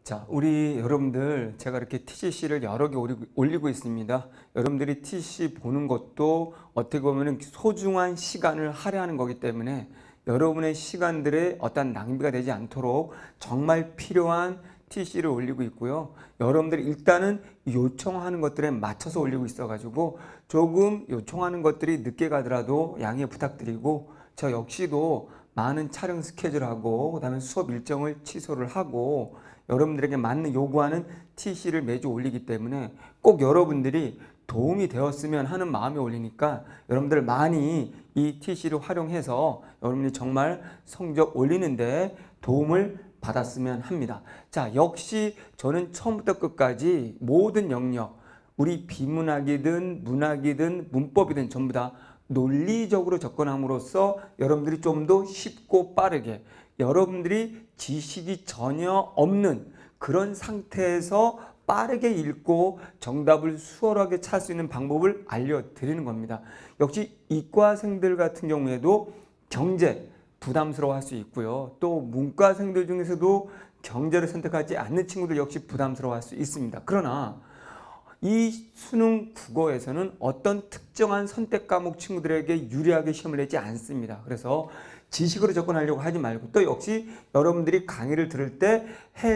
자, 우리 여러분들 제가 이렇게 TCC를 여러 개 올리고 있습니다. 여러분들이 TCC 보는 것도 어떻게 보면 소중한 시간을 할애하는 거기 때문에 여러분의 시간들의 어떤 낭비가 되지 않도록 정말 필요한 TCC를 올리고 있고요. 여러분들이 일단은 요청하는 것들에 맞춰서 올리고 있어가지고 조금 요청하는 것들이 늦게 가더라도 양해 부탁드리고, 저 역시도 많은 촬영 스케줄하고 그다음에 수업 일정을 취소를 하고 여러분들에게 맞는 요구하는 TC를 매주 올리기 때문에 꼭 여러분들이 도움이 되었으면 하는 마음에 올리니까 여러분들 많이 이 TC를 활용해서 여러분이 정말 성적 올리는데 도움을 받았으면 합니다. 자, 역시 저는 처음부터 끝까지 모든 영역, 우리 비문학이든 문학이든 문법이든 전부 다 논리적으로 접근함으로써 여러분들이 좀 더 쉽고 빠르게, 여러분들이 지식이 전혀 없는 그런 상태에서 빠르게 읽고 정답을 수월하게 찾을 수 있는 방법을 알려드리는 겁니다. 역시 이과생들 같은 경우에도 경제 부담스러워 할 수 있고요. 또 문과생들 중에서도 경제를 선택하지 않는 친구들 역시 부담스러워 할 수 있습니다. 그러나 이 수능 국어에서는 어떤 특정한 선택 과목 친구들에게 유리하게 시험을 내지 않습니다. 그래서 지식으로 접근하려고 하지 말고, 또 역시 여러분들이 강의를 들을 때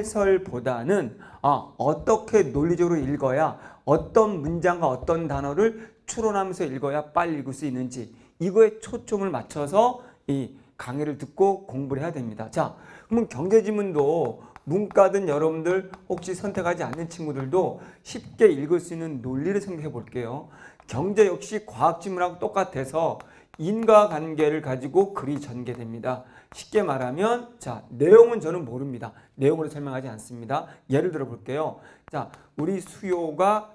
해설보다는 어떻게 논리적으로 읽어야, 어떤 문장과 어떤 단어를 추론하면서 읽어야 빨리 읽을 수 있는지, 이거에 초점을 맞춰서 이 강의를 듣고 공부를 해야 됩니다. 자, 그러면 경제지문도 문과든 여러분들 혹시 선택하지 않는 친구들도 쉽게 읽을 수 있는 논리를 생각해 볼게요. 경제 역시 과학지문하고 똑같아서 인과관계를 가지고 글이 전개됩니다. 쉽게 말하면, 자, 내용은 저는 모릅니다. 내용으로 설명하지 않습니다. 예를 들어 볼게요. 자, 우리 수요가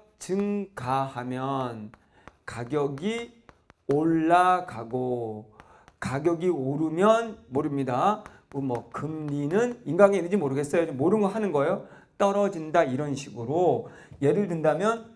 증가하면 가격이 올라가고, 가격이 오르면 모릅니다. 뭐 금리는 인과관계인지 모르겠어요. 모르는 거 하는 거예요. 떨어진다, 이런 식으로 예를 든다면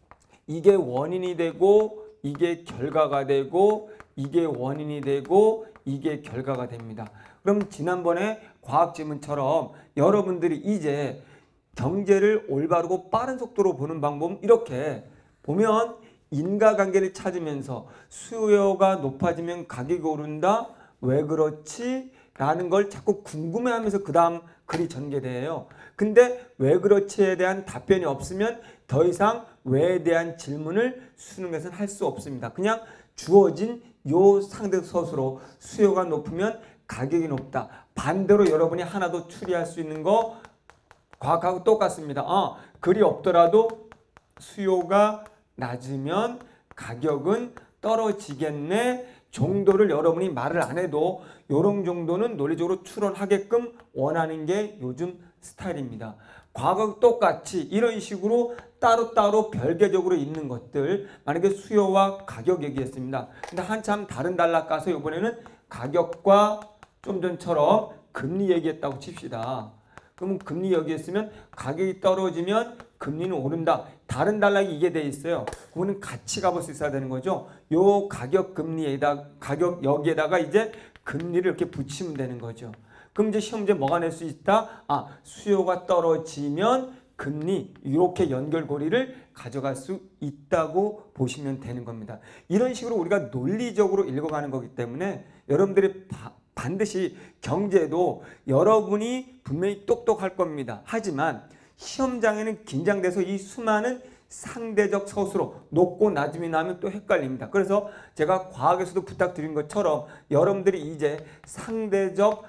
이게 원인이 되고 이게 결과가 되고 이게 원인이 되고 이게 결과가 됩니다. 그럼 지난번에 과학지문처럼 여러분들이 이제 경제를 올바르고 빠른 속도로 보는 방법은 이렇게 보면, 인과관계를 찾으면서 수요가 높아지면 가격이 오른다. 왜 그렇지? 라는 걸 자꾸 궁금해하면서 그 다음 글이 전개돼요. 근데 왜 그렇지에 대한 답변이 없으면 더 이상 왜에 대한 질문을 수능에서는 할 수 없습니다. 그냥 주어진 요 상대 서술로 수요가 높으면 가격이 높다. 반대로 여러분이 하나 더 추리할 수 있는 거 과학하고 똑같습니다. 글이 없더라도 수요가 낮으면 가격은 떨어지겠네 정도를 여러분이 말을 안 해도 요런 정도는 논리적으로 추론하게끔 원하는 게 요즘 스타일입니다. 과거 똑같이 이런 식으로 따로따로 별개적으로 있는 것들, 만약에 수요와 가격 얘기했습니다. 근데 한참 다른 단락 가서 이번에는 가격과 좀 전처럼 금리 얘기했다고 칩시다. 그러면 금리 얘기했으면 가격이 떨어지면 금리는 오른다. 다른 단락이 이게 돼 있어요. 그거는 같이 가볼 수 있어야 되는 거죠. 요 가격 금리에다, 가격 여기에다가 이제 금리를 이렇게 붙이면 되는 거죠. 그럼 이제 시험 문제 뭐가 낼 수 있다? 수요가 떨어지면 금리, 이렇게 연결고리를 가져갈 수 있다고 보시면 되는 겁니다. 이런 식으로 우리가 논리적으로 읽어가는 거기 때문에 여러분들이 반드시 경제도 여러분이 분명히 똑똑할 겁니다. 하지만 시험장에는 긴장돼서 이 수많은 상대적 서술어, 높고 낮음이 나면 또 헷갈립니다. 그래서 제가 과학에서도 부탁드린 것처럼 여러분들이 이제 상대적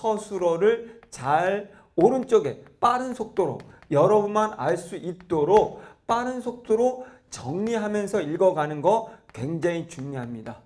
서술어를 잘 오른쪽에 빠른 속도로 여러분만 알 수 있도록 빠른 속도로 정리하면서 읽어가는 거 굉장히 중요합니다.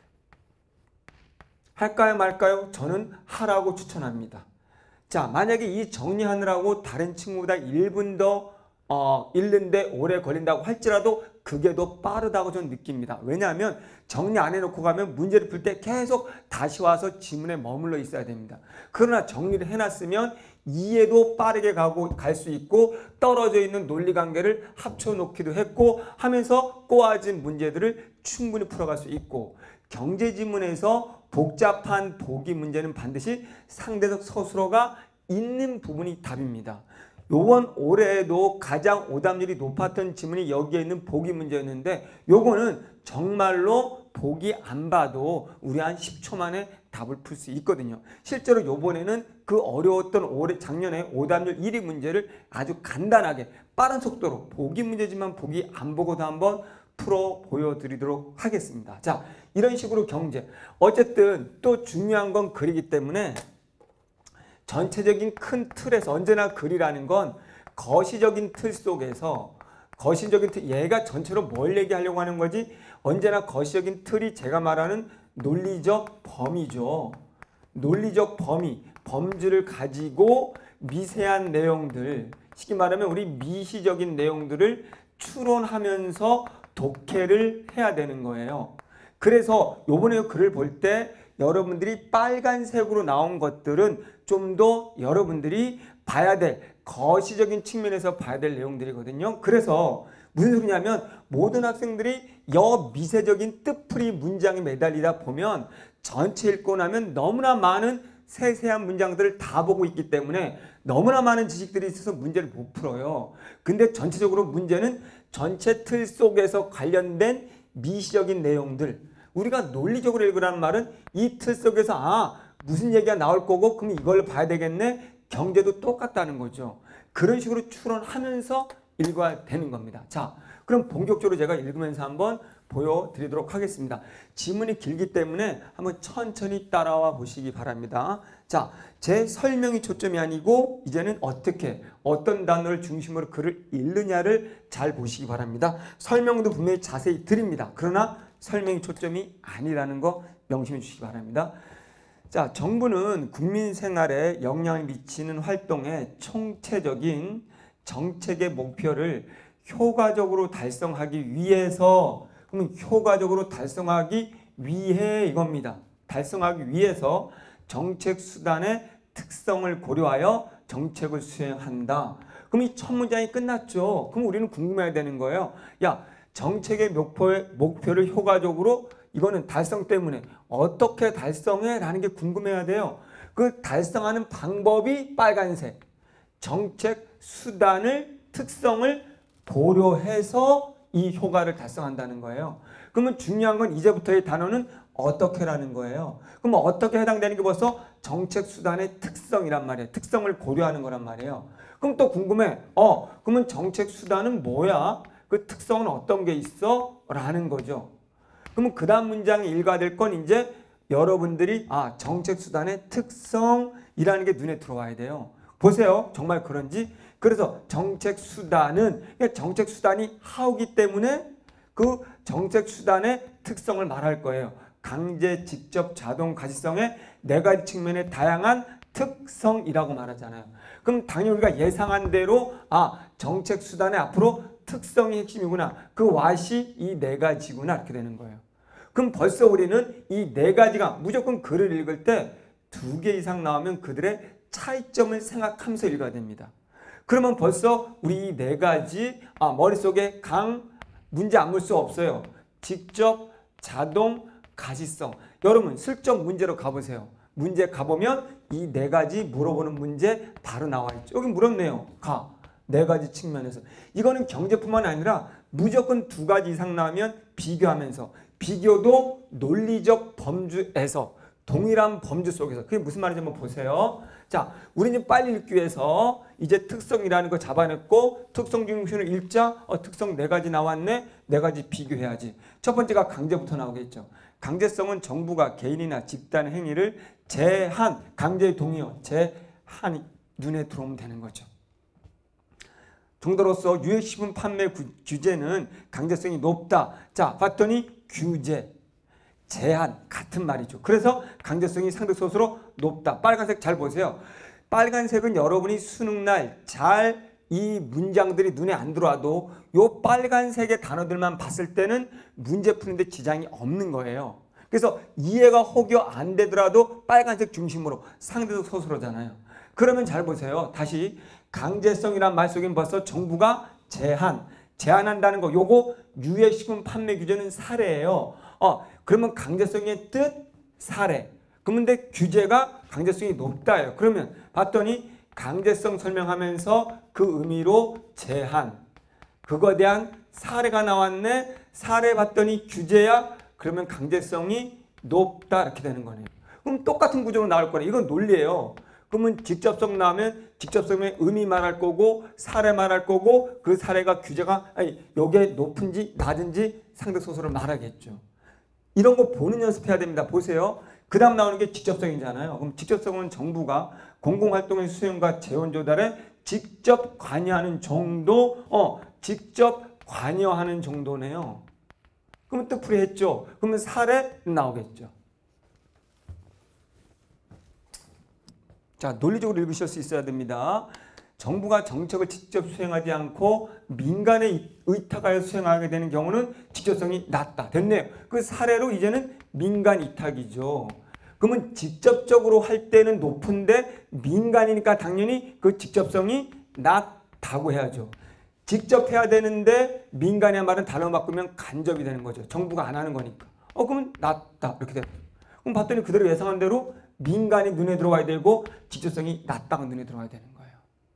할까요 말까요? 저는 하라고 추천합니다. 자, 만약에 이 정리하느라고 다른 친구보다 1분 더 읽는데 오래 걸린다고 할지라도 그게 더 빠르다고 저는 느낍니다. 왜냐하면 정리 안 해놓고 가면 문제를 풀 때 계속 다시 와서 지문에 머물러 있어야 됩니다. 그러나 정리를 해놨으면 이해도 빠르게 갈 수 있고 떨어져 있는 논리관계를 합쳐놓기도 했고 하면서 꼬아진 문제들을 충분히 풀어갈 수 있고, 경제지문에서 복잡한 보기 문제는 반드시 상대적 서술어가 있는 부분이 답입니다. 요번 올해에도 가장 오답률이 높았던 지문이 여기에 있는 보기 문제였는데 요거는 정말로 보기 안 봐도 우리 한 10초 만에 답을 풀 수 있거든요. 실제로 요번에는 그 어려웠던 올해 작년에 오답률 1위 문제를 아주 간단하게 빠른 속도로 보기 문제지만 보기 안 보고도 한번 풀어 보여드리도록 하겠습니다. 자, 이런 식으로 경제. 어쨌든 또 중요한 건 글이기 때문에 전체적인 큰 틀에서 언제나 글이라는 건 거시적인 틀 속에서 거시적인 틀, 얘가 전체로 뭘 얘기하려고 하는 거지? 언제나 거시적인 틀이 제가 말하는 논리적 범위죠. 논리적 범위, 범주를 가지고 미세한 내용들, 쉽게 말하면 우리 미시적인 내용들을 추론하면서 독해를 해야 되는 거예요. 그래서 요번에 글을 볼 때 여러분들이 빨간색으로 나온 것들은 좀 더 여러분들이 봐야 될 거시적인 측면에서 봐야 될 내용들이거든요. 그래서 무슨 소리냐면 모든 학생들이 여미세적인 뜻풀이 문장에 매달리다 보면 전체 읽고 나면 너무나 많은 세세한 문장들을 다 보고 있기 때문에 너무나 많은 지식들이 있어서 문제를 못 풀어요. 근데 전체적으로 문제는 전체 틀 속에서 관련된 미시적인 내용들, 우리가 논리적으로 읽으라는 말은 이 틀 속에서 무슨 얘기가 나올 거고 그럼 이걸 봐야 되겠네. 경제도 똑같다는 거죠. 그런 식으로 추론하면서 읽어야 되는 겁니다. 자, 그럼 본격적으로 제가 읽으면서 한번 보여드리도록 하겠습니다. 지문이 길기 때문에 한번 천천히 따라와 보시기 바랍니다. 자, 제 설명이 초점이 아니고 이제는 어떤 단어를 중심으로 글을 읽느냐를 잘 보시기 바랍니다. 설명도 분명히 자세히 드립니다. 그러나 설명이 초점이 아니라는 거 명심해 주시기 바랍니다. 자, 정부는 국민 생활에 영향을 미치는 활동의 총체적인 정책의 목표를 효과적으로 달성하기 위해서, 그러면 효과적으로 달성하기 위해 이겁니다. 달성하기 위해서 정책 수단의 특성을 고려하여 정책을 수행한다. 그럼 이 첫 문장이 끝났죠. 그럼 우리는 궁금해야 되는 거예요. 야, 정책의 목표를 효과적으로 이거는 달성 때문에 어떻게 달성해? 라는 게 궁금해야 돼요. 그 달성하는 방법이 빨간색. 정책 수단을 특성을 고려해서 이 효과를 달성한다는 거예요. 그러면 중요한 건 이제부터의 단어는 어떻게라는 거예요. 그럼 어떻게 해당되는 게 벌써 정책 수단의 특성이란 말이에요. 특성을 고려하는 거란 말이에요. 그럼 또 궁금해. 그러면 정책 수단은 뭐야? 그 특성은 어떤 게 있어? 라는 거죠. 그러면 그 다음 문장에 일과될 건 이제 여러분들이 정책 수단의 특성이라는 게 눈에 들어와야 돼요. 보세요. 정말 그런지. 그래서 정책 수단은 정책 수단이 how이기 때문에 그 정책 수단의 특성을 말할 거예요. 강제, 직접, 자동, 가시성의 네 가지 측면의 다양한 특성이라고 말하잖아요. 그럼 당연히 우리가 예상한 대로 정책 수단의 앞으로 특성이 핵심이구나. 그 what이 이 네 가지구나. 이렇게 되는 거예요. 그럼 벌써 우리는 이 네 가지가 무조건 글을 읽을 때 2개 이상 나오면 그들의 차이점을 생각하면서 읽어야 됩니다. 그러면 벌써 우리 이 네 가지 머릿속에 문제 안 물 수 없어요. 직접, 자동, 가시성. 여러분 슬쩍 문제로 가보세요. 문제 가보면 이 네 가지 물어보는 문제 바로 나와 있죠. 여기 물었네요. 네 가지 측면에서. 이거는 경제뿐만 아니라 무조건 2가지 이상 나오면 비교하면서, 비교도 논리적 범주에서, 동일한 범주 속에서. 그게 무슨 말인지 한번 보세요. 자, 우리는 빨리 읽기 위해서 이제 특성이라는 거 잡아냈고 특성 중심으로 읽자. 특성 4가지 나왔네. 4가지 비교해야지. 첫 번째가 강제부터 나오겠죠. 강제성은 정부가 개인이나 집단 행위를 제한, 강제의 동의어, 제한이 눈에 들어오면 되는 거죠. 정도로서 유해식품 판매 규제는 강제성이 높다. 자, 봤더니 규제, 제한 같은 말이죠. 그래서 강제성이 상대소수로 높다. 빨간색 잘 보세요. 빨간색은 여러분이 수능날 잘 이 문장들이 눈에 안 들어와도 요 빨간색의 단어들만 봤을 때는 문제 푸는데 지장이 없는 거예요. 그래서 이해가 혹여 안 되더라도 빨간색 중심으로 상대소수로잖아요. 그러면 잘 보세요. 다시 강제성이란 말 속엔 벌써 정부가 제한한다는 거. 요거 유해식품 판매 규제는 사례예요. 그러면 강제성의 뜻 사례. 그런데 규제가 강제성이 높다예요. 그러면 봤더니 강제성 설명하면서 그 의미로 제한, 그거에 대한 사례가 나왔네. 사례 봤더니 규제야. 그러면 강제성이 높다 이렇게 되는 거네요. 그럼 똑같은 구조로 나올 거네. 이건 논리예요. 그러면 직접성 나오면 직접성의 의미 말할 거고 사례 말할 거고 그 사례가 규제가 요게 높은지 낮은지 상대소설을 말하겠죠. 이런 거 보는 연습해야 됩니다. 보세요. 그 다음 나오는 게 직접성이잖아요. 그럼 직접성은 정부가 공공활동의 수행과 재원 조달에 직접 관여하는 정도, 직접 관여하는 정도네요. 그러면 뜻풀이 했죠. 그러면 사례 나오겠죠. 자, 논리적으로 읽으실 수 있어야 됩니다. 정부가 정책을 직접 수행하지 않고 민간에 의탁하여 수행하게 되는 경우는 직접성이 낮다. 됐네요. 그 사례로 이제는 민간 이탁이죠. 그러면 직접적으로 할 때는 높은데 민간이니까 당연히 그 직접성이 낮다고 해야죠. 직접 해야 되는데 민간의 말은 단어 바꾸면 간접이 되는 거죠. 정부가 안 하는 거니까. 그러면 낮다 이렇게 돼요. 그럼 봤더니 그대로 예상한 대로 민간이 눈에 들어와야 되고 직접성이 낮다가 눈에 들어와야 되는 거예요.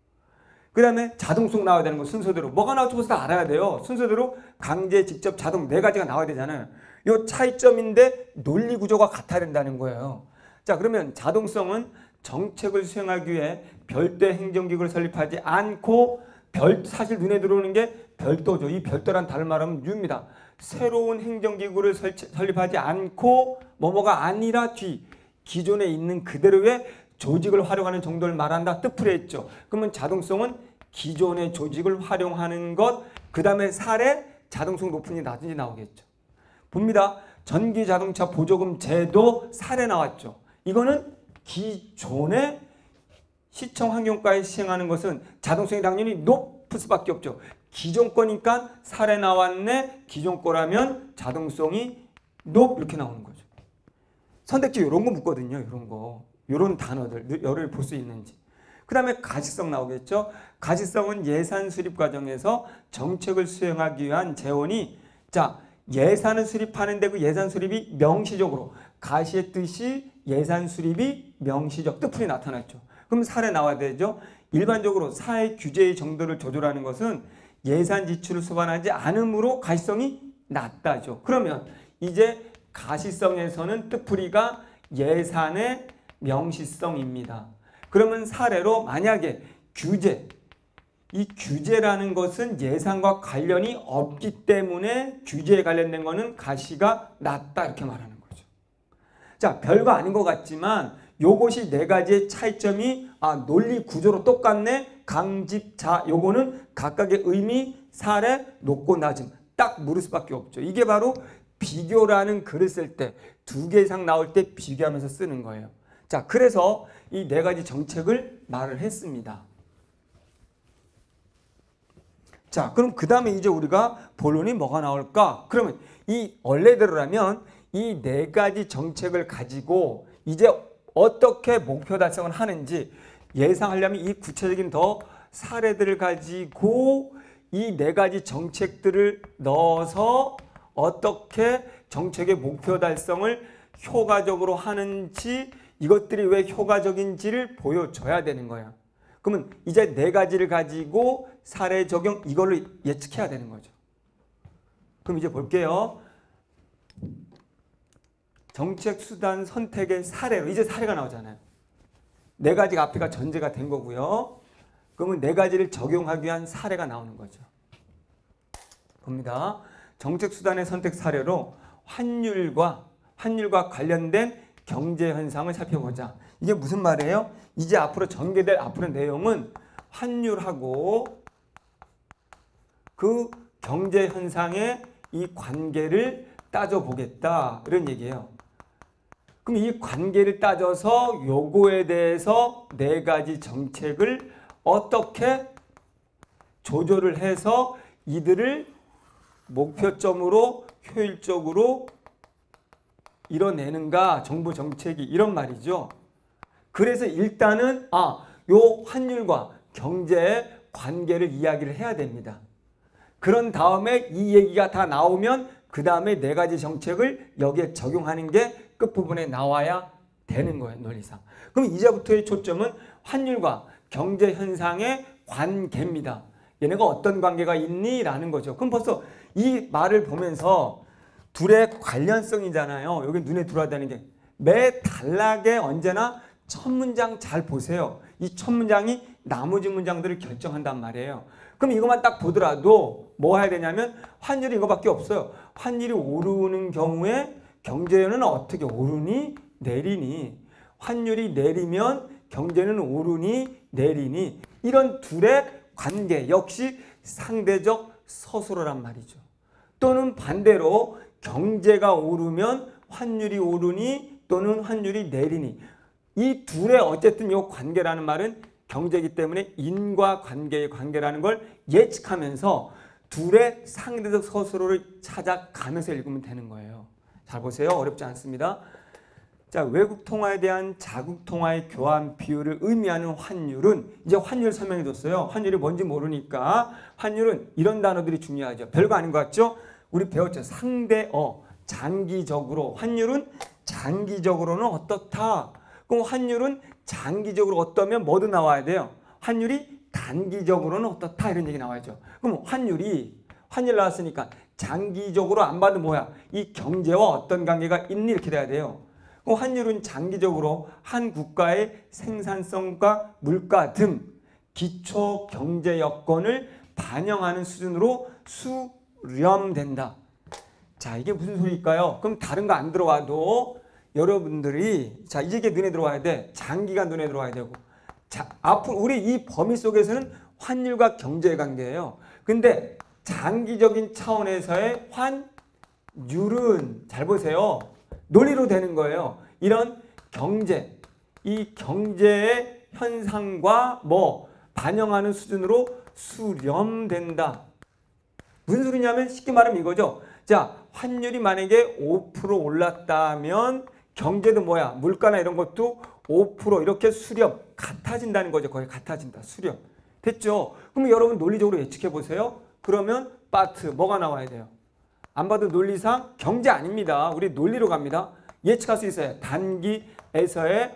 그 다음에 자동성 나와야 되는 거 순서대로. 뭐가 나올지 벌써 다 알아야 돼요. 순서대로 강제, 직접, 자동 네 가지가 나와야 되잖아요. 이 차이점인데 논리 구조가 같아야 된다는 거예요. 자, 그러면 자동성은 정책을 수행하기 위해 별도의 행정기구를 설립하지 않고 사실 눈에 들어오는 게 별도죠. 이 별도란 다른 말하면 유입니다. 새로운 행정기구를 설립하지 않고 뭐뭐가 아니라 기존에 있는 그대로의 조직을 활용하는 정도를 말한다. 뜻풀이 했죠. 그러면 자동성은 기존의 조직을 활용하는 것, 그 다음에 사례, 자동성 높은지 낮은지 나오겠죠. 봅니다. 전기자동차 보조금 제도 사례 나왔죠. 이거는 기존의 시청 환경과에 시행하는 것은 자동성이 당연히 높을 수밖에 없죠. 기존 거니까 사례 나왔네. 기존 거라면 자동성이 이렇게 나오는 거죠. 선택지 이런 거 묻거든요. 이런 거. 이런 단어들. 열을 볼 수 있는지. 그 다음에 가시성 나오겠죠. 가시성은 예산 수립 과정에서 정책을 수행하기 위한 재원이 예산을 수립하는데 그 예산 수립이 명시적으로 가시의 뜻이 예산 수립이 명시적 뜻풀이 나타났죠. 그럼 사례 나와야 되죠. 일반적으로 사회 규제의 정도를 조절하는 것은 예산 지출을 수반하지 않으므로 가시성이 낮다죠. 그러면 이제 가시성에서는 뜻풀이가 예산의 명시성입니다. 그러면 사례로 만약에 이 규제라는 것은 예산과 관련이 없기 때문에 규제에 관련된 거는 가시가 낮다 이렇게 말하는 거죠. 자, 별거 아닌 것 같지만 요것이 네 가지의 차이점이 논리 구조로 똑같네. 강집자 요거는 각각의 의미, 사례, 높고 낮음 딱 물을 수밖에 없죠. 이게 바로 비교라는 글을 쓸 때 2개 이상 나올 때 비교하면서 쓰는 거예요. 자, 그래서 이 네 가지 정책을 말을 했습니다. 자, 그럼 그 다음에 이제 우리가 본론이 뭐가 나올까? 그러면 이 원래대로라면 이 네 가지 정책을 가지고 이제 어떻게 목표 달성을 하는지 예상하려면 이 구체적인 더 사례들을 가지고 이 네 가지 정책들을 넣어서 어떻게 정책의 목표 달성을 효과적으로 하는지 이것들이 왜 효과적인지를 보여줘야 되는 거야. 그러면 이제 네 가지를 가지고 사례 적용 이걸로 예측해야 되는 거죠. 그럼 이제 볼게요. 정책 수단 선택의 사례로 이제 사례가 나오잖아요. 네 가지가 앞에가 전제가 된 거고요. 그러면 네 가지를 적용하기 위한 사례가 나오는 거죠. 봅니다. 정책 수단의 선택 사례로 환율과 관련된 경제 현상을 살펴보자. 이게 무슨 말이에요? 이제 앞으로 전개될 내용은 환율하고 그 경제 현상의 이 관계를 따져보겠다 이런 얘기예요. 그럼 이 관계를 따져서 요거에 대해서 네 가지 정책을 어떻게 조절을 해서 이들을 목표점으로 효율적으로 이뤄내는가 정부 정책이 이런 말이죠. 그래서 일단은 요 환율과 경제의 관계를 이야기를 해야 됩니다. 그런 다음에 이 얘기가 다 나오면 그 다음에 네 가지 정책을 여기에 적용하는 게 끝부분에 나와야 되는 거예요. 논리상. 그럼 이제부터의 초점은 환율과 경제 현상의 관계입니다. 얘네가 어떤 관계가 있니? 라는 거죠. 그럼 벌써 이 말을 보면서 둘의 관련성이잖아요. 여기 눈에 들어와야 되는 게 매 단락에 언제나 첫 문장 잘 보세요. 이 첫 문장이 나머지 문장들을 결정한단 말이에요. 그럼 이것만 딱 보더라도 뭐 해야 되냐면 환율이 이거밖에 없어요. 환율이 오르는 경우에 경제는 어떻게 오르니 내리니, 환율이 내리면 경제는 오르니 내리니, 이런 둘의 관계 역시 상대적 서술어란 말이죠. 또는 반대로 경제가 오르면 환율이 오르니 또는 환율이 내리니, 이 둘의 어쨌든 이 관계라는 말은 경제이기 때문에 인과관계의 관계라는 걸 예측하면서 둘의 상대적 서술어를 찾아가면서 읽으면 되는 거예요. 잘 보세요. 어렵지 않습니다. 자, 외국 통화에 대한 자국 통화의 교환 비율을 의미하는 환율은, 이제 환율 설명해 줬어요. 환율이 뭔지 모르니까 환율은 이런 단어들이 중요하죠. 별거 아닌 것 같죠? 우리 배웠죠. 상대어, 장기적으로. 환율은 장기적으로는 어떻다. 그럼 환율은 장기적으로 어떠면 뭐도 나와야 돼요. 환율이 단기적으로는 어떻다, 이런 얘기 나와야죠. 그럼 환율 나왔으니까 장기적으로 안 봐도 뭐야? 이 경제와 어떤 관계가 있니? 이렇게 돼야 돼요. 그럼 환율은 장기적으로 한 국가의 생산성과 물가 등 기초 경제 여건을 반영하는 수준으로 수렴된다. 자, 이게 무슨 소리일까요? 그럼 다른 거 안 들어와도 여러분들이, 자, 이게 눈에 들어와야 돼. 장기가 눈에 들어와야 되고. 자, 앞으로 우리 이 범위 속에서는 환율과 경제의 관계예요. 근데 장기적인 차원에서의 환율은, 잘 보세요. 논리로 되는 거예요. 이런 경제, 이 경제의 현상과 뭐 반영하는 수준으로 수렴된다. 무슨 소리냐면 쉽게 말하면 이거죠. 자, 환율이 만약에 5% 올랐다면 경제도 뭐야? 물가나 이런 것도 5% 이렇게 수렴, 같아진다는 거죠. 거의 같아진다. 수렴. 됐죠? 그럼 여러분 논리적으로 예측해 보세요. 그러면 파트 뭐가 나와야 돼요? 안 봐도 논리상 경제 아닙니다. 우리 논리로 갑니다. 예측할 수 있어요. 단기에서의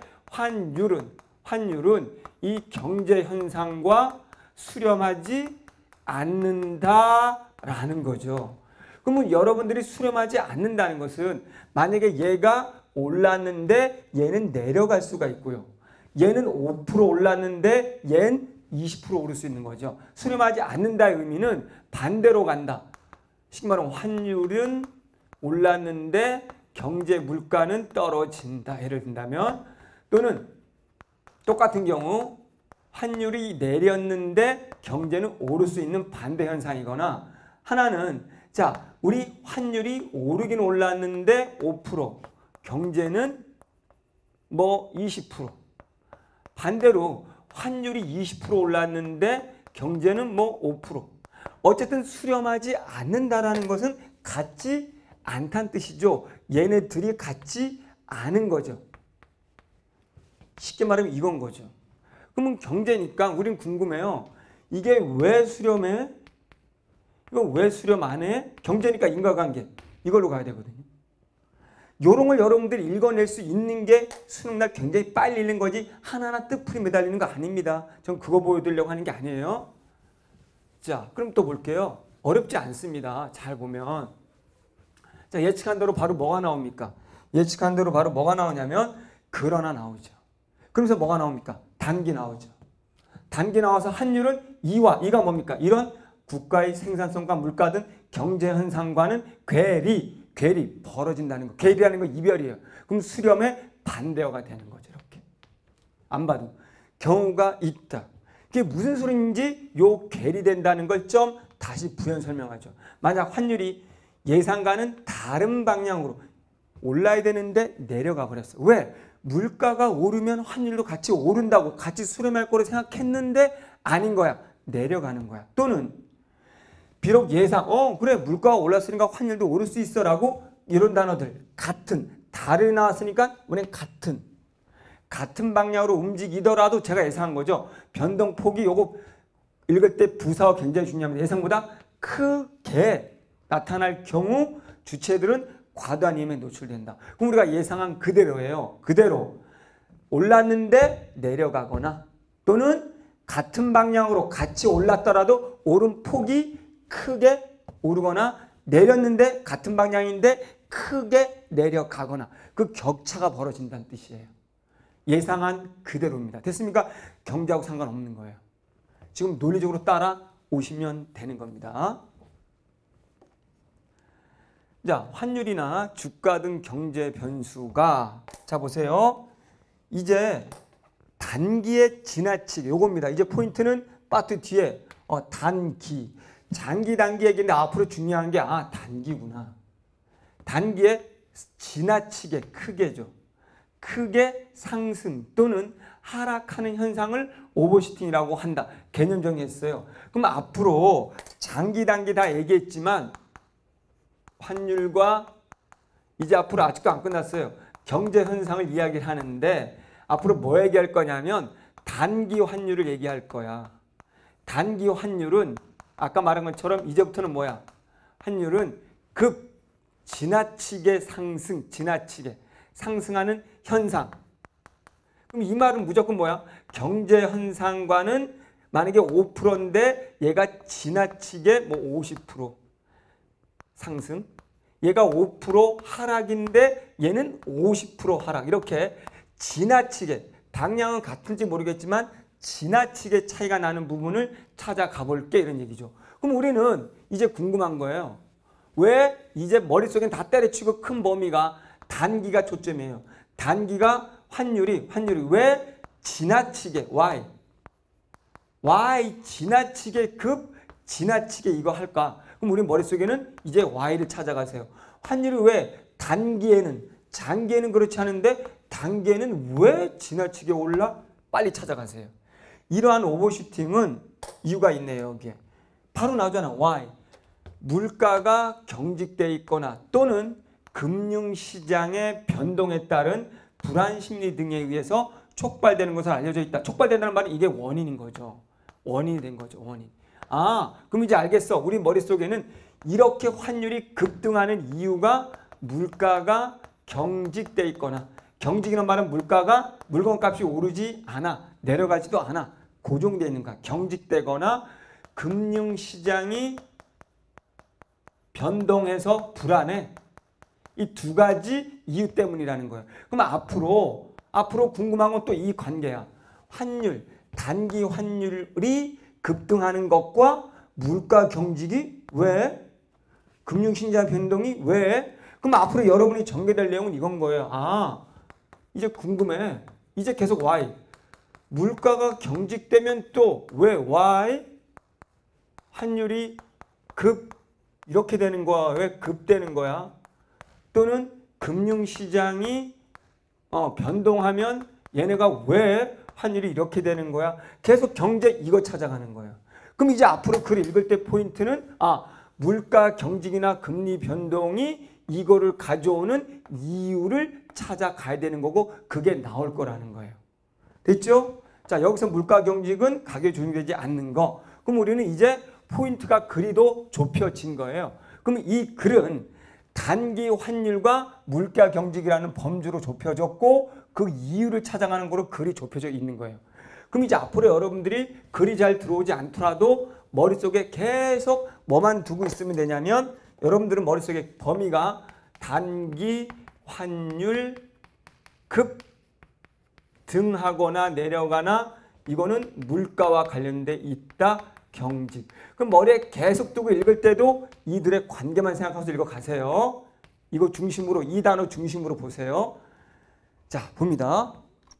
환율은 이 경제 현상과 수렴하지 않는다라는 거죠. 그러면 여러분들이 수렴하지 않는다는 것은 만약에 얘가 올랐는데 얘는 내려갈 수가 있고요. 얘는 5% 올랐는데 얘는 20% 오를 수 있는 거죠. 수렴하지 않는다의 의미는 반대로 간다. 쉽게 말하면 환율은 올랐는데 경제 물가는 떨어진다. 예를 든다면, 또는 똑같은 경우 환율이 내렸는데 경제는 오를 수 있는 반대 현상이거나, 하나는 자, 우리 환율이 오르긴 올랐는데 5%, 경제는 뭐 20%. 반대로 환율이 20% 올랐는데 경제는 뭐 5%. 어쨌든 수렴하지 않는다라는 것은 같지 않다는 뜻이죠. 얘네들이 같지 않은 거죠. 쉽게 말하면 이건 거죠. 그러면 경제니까 우린 궁금해요. 이게 왜 수렴해? 이거 왜 수렴 안 해? 경제니까 인과관계. 이걸로 가야 되거든요. 요런 걸 여러분들이 읽어낼 수 있는 게 수능날 굉장히 빨리 읽는 거지 하나하나 뜻풀이 매달리는 거 아닙니다. 전 그거 보여드리려고 하는 게 아니에요. 자, 그럼 또 볼게요. 어렵지 않습니다. 잘 보면. 자, 예측한 대로 바로 뭐가 나옵니까? 예측한 대로 바로 뭐가 나오냐면 그러나 나오죠. 그러면서 뭐가 나옵니까? 단기 나오죠. 단기 나와서 환율은 이가 뭡니까? 이런 국가의 생산성과 물가 등 경제 현상과는 괴리 벌어진다는 거. 괴리라는 건 이별이에요. 그럼 수렴의 반대어가 되는 거죠. 이렇게. 안 봐도 경우가 있다. 그게 무슨 소리인지 요 괴리된다는 걸 좀 다시 부연 설명하죠. 만약 환율이 예상과는 다른 방향으로 올라야 되는데 내려가 버렸어. 왜? 물가가 오르면 환율도 같이 오른다고 같이 수렴할 거로 생각했는데 아닌 거야. 내려가는 거야. 또는 비록 예상, 그래 물가가 올랐으니까 환율도 오를 수 있어 라고 이런 단어들 같은, 다르게 나왔으니까 우리는 같은 방향으로 움직이더라도 제가 예상한 거죠. 변동폭이 요거 읽을 때 부사가 굉장히 중요합니다. 예상보다 크게 나타날 경우 주체들은 과도한 위험에 노출된다. 그럼 우리가 예상한 그대로예요. 그대로 올랐는데 내려가거나 또는 같은 방향으로 같이 올랐더라도 오른 폭이 크게 오르거나 내렸는데 같은 방향인데 크게 내려가거나 그 격차가 벌어진다는 뜻이에요. 예상한 그대로입니다. 됐습니까? 경제하고 상관없는 거예요. 지금 논리적으로 따라오시면 되는 겁니다. 자, 환율이나 주가 등 경제 변수가 자 보세요. 이제 단기에 지나치게 요겁니다. 이제 포인트는 파트 뒤에 단기, 장기, 단기 얘기인데 앞으로 중요한 게 단기구나. 단기에 지나치게 크게죠. 크게 상승 또는 하락하는 현상을 오버슈팅이라고 한다. 개념 정의했어요. 그럼 앞으로 장기, 단기 다 얘기했지만 환율과 이제 앞으로 아직도 안 끝났어요. 경제 현상을 이야기를 하는데 앞으로 뭐 얘기할 거냐면 단기 환율을 얘기할 거야. 단기 환율은 아까 말한 것처럼 이제부터는 뭐야? 환율은 지나치게 지나치게 상승하는 현상. 그럼 이 말은 무조건 뭐야? 경제 현상과는 만약에 5%인데 얘가 지나치게 50% 상승. 얘가 5% 하락인데 얘는 50% 하락. 이렇게 지나치게 방향은 같은지 모르겠지만 지나치게 차이가 나는 부분을 찾아가 볼게 이런 얘기죠. 그럼 우리는 이제 궁금한 거예요. 왜 이제 머릿속엔 다 때려치고 큰 범위가 단기가 초점이에요. 단기가 환율이 왜 지나치게 why 지나치게 지나치게 이거 할까? 그럼 우리 머릿속에는 이제 why를 찾아가세요. 환율이 왜 단기에는 장기에는 그렇지 않은데 단기에는 왜 지나치게 올라? 빨리 찾아가세요. 이러한 오버슈팅은 이유가 있네요. 여기에 바로 나오잖아. why 물가가 경직되어 있거나 또는 금융시장의 변동에 따른 불안 심리 등에 의해서 촉발되는 것으로 알려져 있다. 촉발된다는 말은 이게 원인인 거죠. 원인이 된 거죠. 원인. 그럼 이제 알겠어. 우리 머릿속에는 이렇게 환율이 급등하는 이유가 물가가 경직되어 있거나 경직이라는 말은 물가가 물건값이 오르지 않아. 내려가지도 않아. 고정되어 있는 거야. 경직되거나 금융시장이 변동해서 불안해. 이 두 가지 이유 때문이라는 거예요. 그럼 앞으로 궁금한 건 또 이 관계야. 환율, 단기 환율이 급등하는 것과 물가 경직이 왜? 금융시장 변동이 왜? 그럼 앞으로 여러분이 전개될 내용은 이건 거예요. 이제 궁금해. 이제 계속 why. 물가가 경직되면 또 왜? why? 환율이 이렇게 되는 거야. 왜 급되는 거야? 또는 금융시장이 변동하면 얘네가 왜 환율이 이렇게 되는 거야? 계속 경제 이거 찾아가는 거예요. 그럼 이제 앞으로 글 읽을 때 포인트는 물가 경직이나 금리 변동이 이거를 가져오는 이유를 찾아가야 되는 거고 그게 나올 거라는 거예요. 됐죠? 자, 여기서 물가 경직은 가격이 조정되지 않는 거. 그럼 우리는 이제 포인트가 그리도 좁혀진 거예요. 그럼 이 글은 단기 환율과 물가 경직이라는 범주로 좁혀졌고 그 이유를 찾아가는 거로 글이 좁혀져 있는 거예요. 그럼 이제 앞으로 여러분들이 글이 잘 들어오지 않더라도 머릿속에 계속 뭐만 두고 있으면 되냐면 여러분들은 머릿속에 범위가 단기 환율 급등하거나 내려가나 이거는 물가와 관련돼 있다. 경직. 그럼 머리에 계속 두고 읽을 때도 이들의 관계만 생각하면서 읽어가세요. 이거 중심으로 이 단어 중심으로 보세요. 자, 봅니다.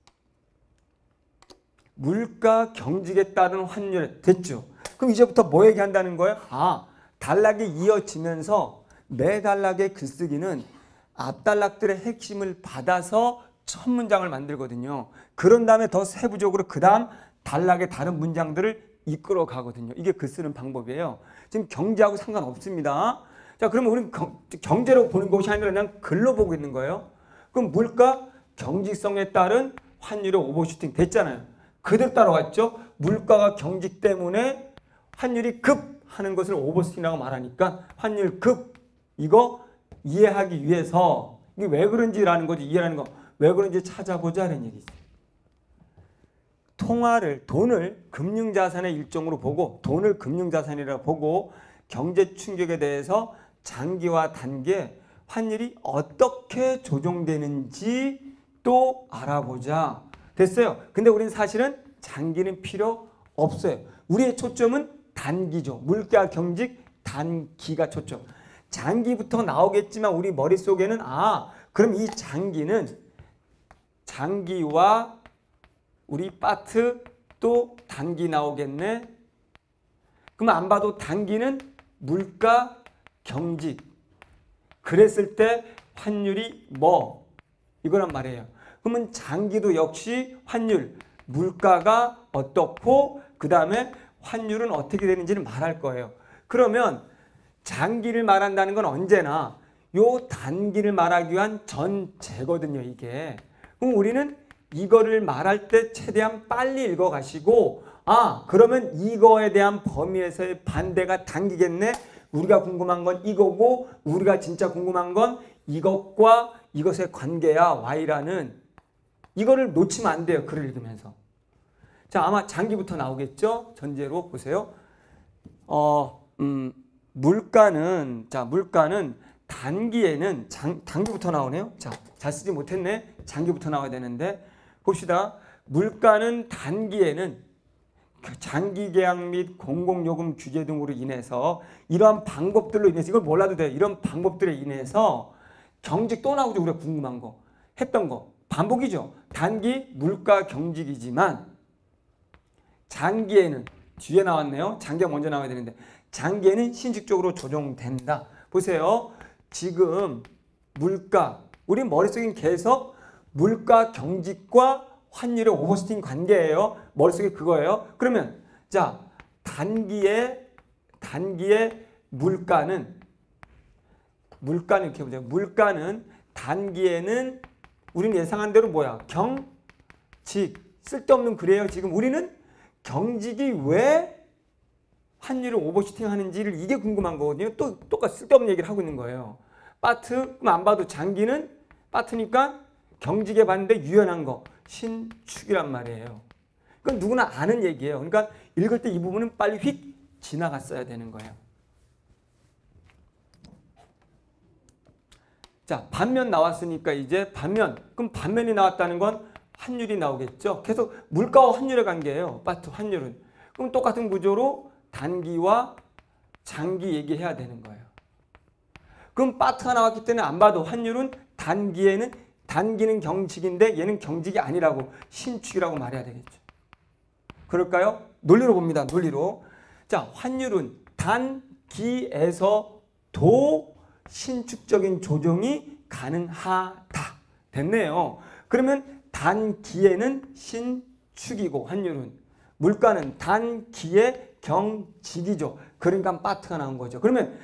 물가 경직에 따른 환율 됐죠? 그럼 이제부터 뭐 얘기한다는 거예요? 단락이 이어지면서 매 단락의 글쓰기는 앞 단락들의 핵심을 받아서 첫 문장을 만들거든요. 그런 다음에 더 세부적으로 그 다음 단락의 다른 문장들을 이끌어 가거든요. 이게 글 쓰는 방법이에요. 지금 경제하고 상관없습니다. 자, 그러면 우리는 경제로 보는 것이 아니라 그냥 글로 보고 있는 거예요. 그럼 물가 경직성에 따른 환율의 오버슈팅 됐잖아요. 그대로 따라왔죠. 물가가 경직 때문에 환율이 급하는 것을 오버슈팅이라고 말하니까 환율 급 이거 이해하기 위해서 이게 왜 그런지라는 거지. 이해하는 거. 왜 그런지 찾아보자는 얘기죠. 돈을 금융자산의 일종으로 보고 돈을 금융자산이라고 보고 경제 충격에 대해서 장기와 단기에 환율이 어떻게 조정되는지 또 알아보자. 됐어요. 근데 우리는 사실은 장기는 필요 없어요. 우리의 초점은 단기죠. 물가 경직 단기가 초점. 장기부터 나오겠지만 우리 머릿속에는 그럼 이 장기는 장기와 우리 파트 또 단기 나오겠네. 그럼 안 봐도 단기는 물가 경직. 그랬을 때 환율이 뭐? 이거란 말이에요. 그러면 장기도 역시 환율, 물가가 어떻고 그 다음에 환율은 어떻게 되는지를 말할 거예요. 그러면 장기를 말한다는 건 언제나 요 단기를 말하기 위한 전제거든요, 이게. 그럼 우리는 이거를 말할 때 최대한 빨리 읽어가시고 그러면 이거에 대한 범위에서의 반대가 단기겠네. 우리가 궁금한 건 이거고 우리가 진짜 궁금한 건 이것과 이것의 관계야, Y라는. 이거를 놓치면 안 돼요, 글을 읽으면서. 자, 아마 장기부터 나오겠죠? 전제로 보세요. 물가는 단기에는 단기부터 나오네요. 자, 잘 쓰지 못했네. 장기부터 나와야 되는데 봅시다. 물가는 단기에는 장기 계약 및 공공요금 규제 등으로 인해서 이러한 방법들로 인해서 이걸 몰라도 돼요. 이런 방법들에 인해서 경직 또 나오죠. 우리가 궁금한 거. 했던 거. 반복이죠. 단기 물가 경직이지만 장기에는 뒤에 나왔네요. 장기가 먼저 나와야 되는데 장기에는 신축적으로 조정된다. 보세요. 지금 물가 우리 머릿속엔 계속 물가 경직과 환율의 오버슈팅 관계예요. 머릿속에 그거예요. 그러면 자 단기의 물가는 이렇게 보자. 물가는 단기에는 우리는 예상한 대로 뭐야? 경직. 쓸데없는 글이에요. 지금 우리는 경직이 왜 환율을 오버슈팅 하는지를 이게 궁금한 거거든요. 또 똑같이 쓸데없는 얘기를 하고 있는 거예요. 파트, 그럼 안 봐도 장기는 파트니까 경직에 봤는데 유연한 거. 신축이란 말이에요. 그건 누구나 아는 얘기예요. 그러니까 읽을 때 이 부분은 빨리 휙 지나갔어야 되는 거예요. 자, 반면 나왔으니까 이제 그럼 반면이 나왔다는 건 환율이 나오겠죠. 계속 물가와 환율의 관계예요. 파트 환율은. 그럼 똑같은 구조로 단기와 장기 얘기해야 되는 거예요. 그럼 파트가 나왔기 때문에 안 봐도 환율은 단기는 경직인데 얘는 경직이 아니라고 신축이라고 말해야 되겠죠. 그럴까요? 논리로 봅니다. 논리로. 자, 환율은 단기에서도 신축적인 조정이 가능하다. 됐네요. 그러면 단기에는 신축이고 환율은 물가는 단기에 경직이죠. 그러니까 파트가 나온 거죠. 그러면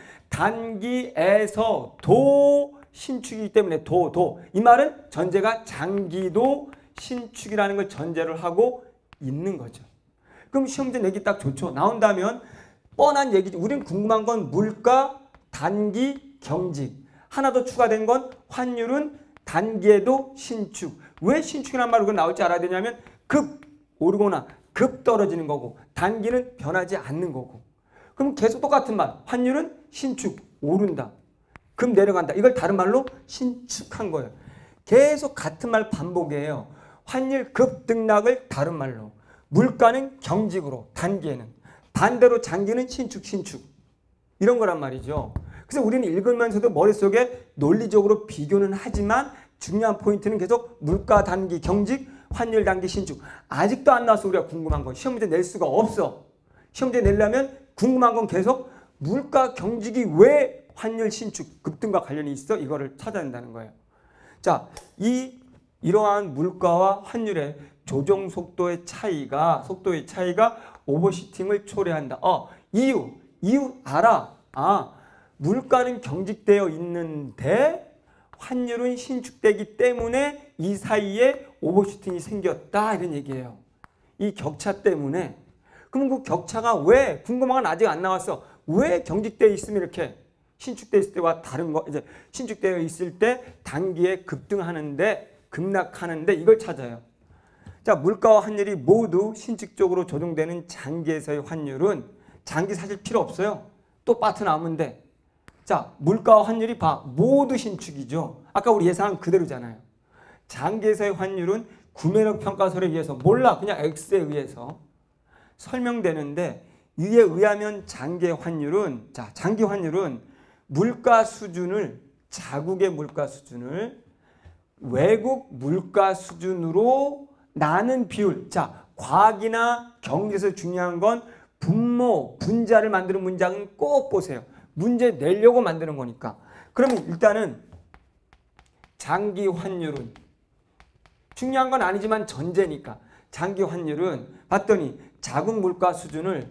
단기에서도 신축이기 때문에 이 말은 전제가 장기도 신축이라는 걸 전제를 하고 있는 거죠. 그럼 시험제 내기 딱 좋죠. 나온다면 뻔한 얘기죠. 우리는 궁금한 건 물가, 단기, 경직. 하나 더 추가된 건 환율은 단기에도 신축. 왜 신축이라는 말이 나올지 알아야 되냐면 급 오르거나 급 떨어지는 거고 단기는 변하지 않는 거고. 그럼 계속 똑같은 말. 환율은 신축, 오른다. 급 내려간다. 이걸 다른 말로 신축한 거예요. 계속 같은 말 반복이에요. 환율 급등락을 다른 말로. 물가는 경직으로 단기에는. 반대로 장기는 신축. 이런 거란 말이죠. 그래서 우리는 읽으면서도 머릿속에 논리적으로 비교는 하지만 중요한 포인트는 계속 물가 단기 경직, 환율 단기 신축. 아직도 안 나와서 우리가 궁금한 거. 시험 문제 낼 수가 없어. 시험 문제 내려면 궁금한 건 계속 물가 경직이 왜 환율 신축 급등과 관련이 있어? 이거를 찾아야 된다는 거예요. 자, 이러한 물가와 환율의 조정 속도의 차이가 오버슈팅을 초래한다. 이유 알아. 물가는 경직되어 있는데 환율은 신축되기 때문에 이 사이에 오버슈팅이 생겼다. 이런 얘기예요. 이 격차 때문에. 그럼 그 격차가 왜 궁금한 건 아직 안 나왔어. 왜 경직되어 있으면 이렇게 신축되어 있을 때와 다른 거 이제 신축되어 있을 때 단기에 급등하는데 급락하는데 이걸 찾아요. 자, 물가와 환율이 모두 신축적으로 조정되는 장기에서의 환율은 장기 사실 필요 없어요. 또 파트 남은데. 자, 물가와 환율이 모두 신축이죠. 아까 우리 예상한 그대로잖아요. 장기에서의 환율은 구매력 평가설에 의해서 몰라 그냥 X에 의해서 설명되는데 이에 의하면 장기 환율은 장기 환율은 물가 수준을 자국의 물가 수준을 외국 물가 수준으로 나는 비율. 자, 과학이나 경제에서 중요한 건 분모, 분자를 만드는 문장은 꼭 보세요. 문제 내려고 만드는 거니까. 그러면 일단은 장기 환율은 중요한 건 아니지만 전제니까 장기 환율은 봤더니 자국 물가 수준을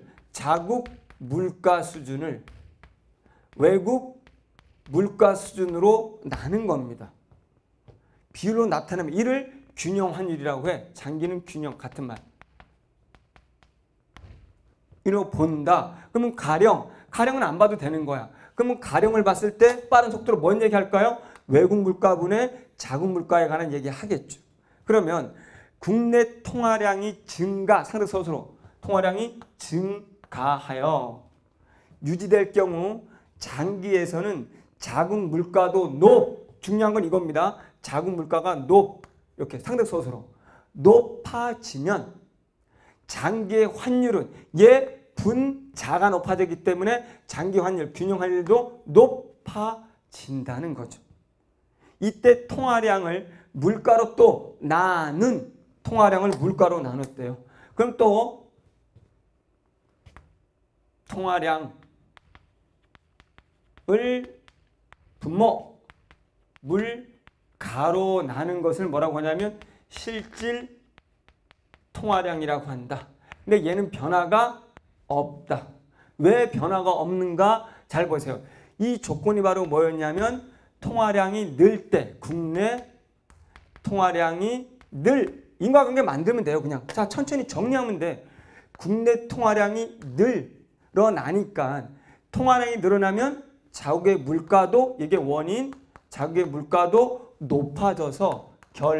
외국 물가 수준으로 나눈 겁니다. 비율로 나타나면 이를 균형 환율이라고 해. 장기는 균형 같은 말. 이거 본다. 그러면 가령은 안 봐도 되는 거야. 그러면 가령을 봤을 때 빠른 속도로 뭔 얘기 할까요? 외국 물가분의 자국 물가에 관한 얘기 하겠죠. 그러면 국내 통화량이 증가, 상대 서술로 통화량이 증가하여 유지될 경우 장기에서는 자국 물가도 중요한 건 이겁니다. 자국 물가가 이렇게 상대 서술로 높아지면 장기의 환율은 분자가 높아지기 때문에 장기 환율, 균형 환율도 높아진다는 거죠. 이때 통화량을 물가로 또 통화량을 물가로 나눴대요. 그럼 또 통화량을 분모, 물가로 나눈 것을 뭐라고 하냐면 실질 통화량이라고 한다. 근데 얘는 변화가 없다. 왜 변화가 없는가? 잘 보세요. 이 조건이 바로 뭐였냐면 통화량이 늘 때, 국내 통화량이 인과관계 만들면 돼요. 그냥. 자, 천천히 정리하면 돼. 국내 통화량이 늘어나니까 통화량이 늘어나면 자국의 물가도 이게 원인, 자국의 물가도 높아져서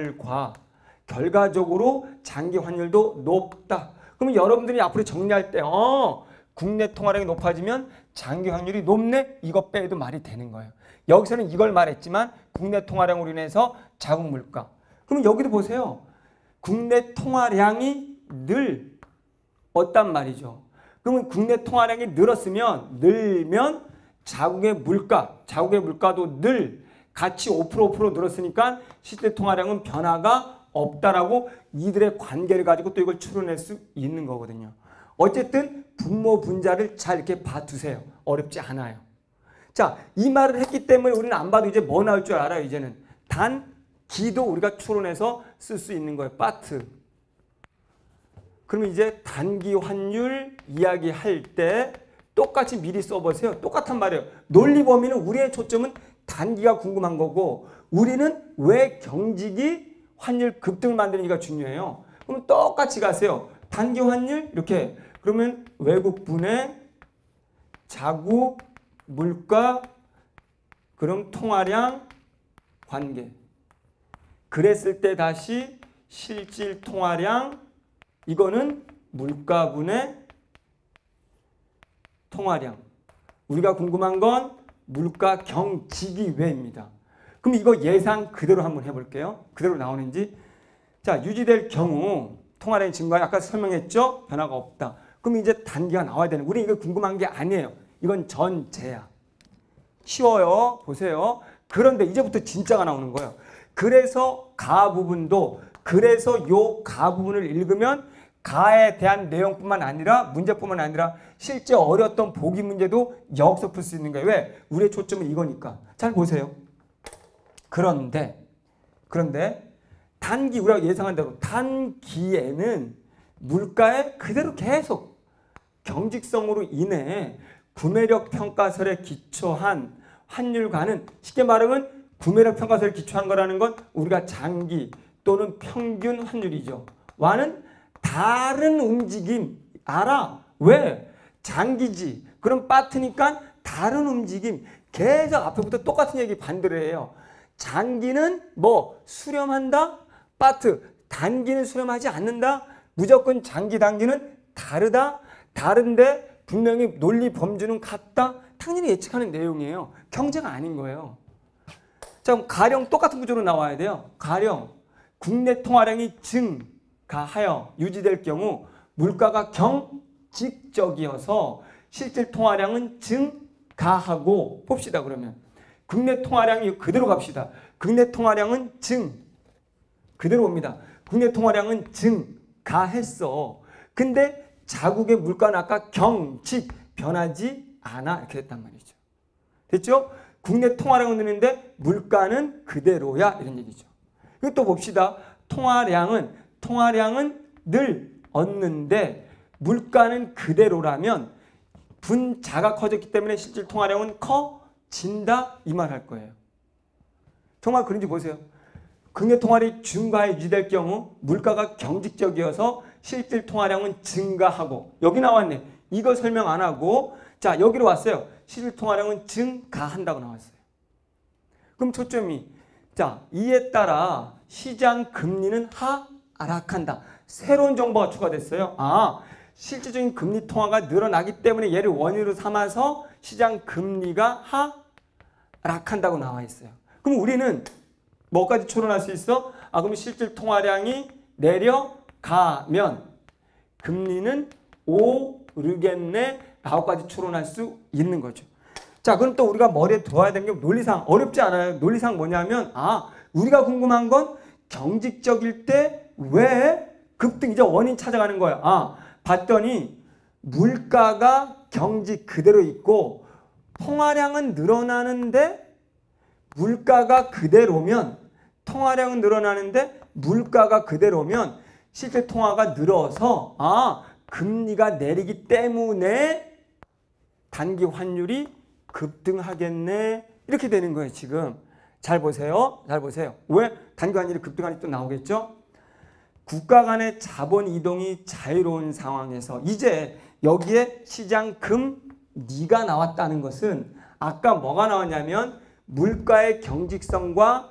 결과적으로 장기 환율도 높다. 그러면 여러분들이 앞으로 정리할 때 국내 통화량이 높아지면 장기 환율이 높네? 이거 빼도 말이 되는 거예요. 여기서는 이걸 말했지만 국내 통화량으로 인해서 자국 물가. 그럼 여기도 보세요. 국내 통화량이 늘었단 말이죠. 그러면 국내 통화량이 늘면 자국의 물가도 같이 5% 늘었으니까 실제 통화량은 변화가 없다라고 이들의 관계를 가지고 또 이걸 추론할 수 있는 거거든요. 어쨌든 분모 분자를 잘 이렇게 봐두세요. 어렵지 않아요. 자, 이 말을 했기 때문에 우리는 안 봐도 이제 뭐 나올 줄 알아요. 이제는 단기도 우리가 추론해서 쓸 수 있는 거예요. 파트. 그러면 이제 단기 환율 이야기할 때 똑같이 미리 써보세요. 똑같은 말이에요. 논리 범위는 우리의 초점은 단기가 궁금한 거고 우리는 왜 경직이 환율 급등을 만드는지가 중요해요. 그럼 똑같이 가세요. 단기 환율 이렇게. 그러면 외국분의 자국 물가 그럼 통화량 관계. 그랬을 때 다시 실질 통화량 이거는 물가분의 통화량. 우리가 궁금한 건 물가 경직이 왜입니다. 그럼 이거 예상 그대로 한번 해볼게요. 그대로 나오는지. 자, 유지될 경우 통화량이 증가해 아까 설명했죠? 변화가 없다. 그럼 이제 단기가 나와야 되는. 우리 이거 궁금한 게 아니에요. 이건 전제야. 쉬워요. 보세요. 그런데 이제부터 진짜가 나오는 거예요. 그래서 가 부분도 요 가 부분을 읽으면 가에 대한 내용뿐만 아니라 문제뿐만 아니라 실제 어려웠던 보기 문제도 여기서 풀 수 있는 거예요. 왜? 우리의 초점은 이거니까. 잘 보세요. 그런데 단기 우리가 예상한 대로 단기에는 물가에 그대로 계속 경직성으로 인해 구매력 평가설에 기초한 환율과는 쉽게 말하면 구매력 평가설에 기초한 거라는 건 우리가 장기 또는 평균 환율이죠. 와는 다른 움직임 알아. 왜? 장기지. 그럼 파트니까 다른 움직임. 계속 앞에부터 똑같은 얘기 반대로 해요. 장기는 뭐 수렴한다? 파트. 단기는 수렴하지 않는다. 무조건 장기 단기는 다르다. 다른데 분명히 논리 범주는 같다. 당연히 예측하는 내용이에요. 경제가 아닌 거예요. 자, 그럼 가령 똑같은 구조로 나와야 돼요. 가령 국내 통화량이 증가하여 유지될 경우 물가가 경직적이어서 실질 통화량은 증가하고 봅시다. 그러면 국내 통화량이 그대로 갑시다. 국내 통화량은 그대로 옵니다. 국내 통화량은 증가했어. 근데 자국의 물가는 아까 경직 변하지 않아 이렇게 됐단 말이죠. 됐죠? 국내 통화량은 느는데 물가는 그대로야 이런 얘기죠. 이거 또 봅시다. 통화량은 늘 얻는데 물가는 그대로라면 분자가 커졌기 때문에 실질 통화량은 커진다 이 말 할 거예요. 정말 그런지 보세요. 국내 통화량이 증가해 유지될 경우 물가가 경직적이어서 실질 통화량은 증가하고 여기 나왔네. 이거 설명 안 하고 자 여기로 왔어요. 실질 통화량은 증가한다고 나왔어요. 그럼 초점이 자 이에 따라 시장 금리는 하락한다. 새로운 정보가 추가됐어요. 아 실질적인 금리 통화가 늘어나기 때문에 얘를 원인으로 삼아서 시장 금리가 하락한다고 나와 있어요. 그럼 우리는 뭐까지 추론할 수 있어? 아 그럼 실질 통화량이 내려가면 금리는 오르겠네 라고까지 추론할 수 있는 거죠. 자 그럼 또 우리가 머리에 두어야 되는 게 논리상 어렵지 않아요. 논리상 뭐냐면 아 우리가 궁금한 건 경직적일 때 왜 급등 이제 원인 찾아가는 거야. 아 봤더니 물가가 경직 그대로 있고 통화량은 늘어나는데 물가가 그대로면 통화량은 늘어나는데 물가가 그대로면 실제 통화가 늘어서 아 금리가 내리기 때문에 단기 환율이 급등하겠네 이렇게 되는 거예요. 지금 잘 보세요. 잘 보세요. 왜 단기 환율이 급등하니 또 나오겠죠? 국가 간의 자본 이동이 자유로운 상황에서 이제 여기에 시장 금리가 나왔다는 것은 아까 뭐가 나왔냐면 물가의 경직성과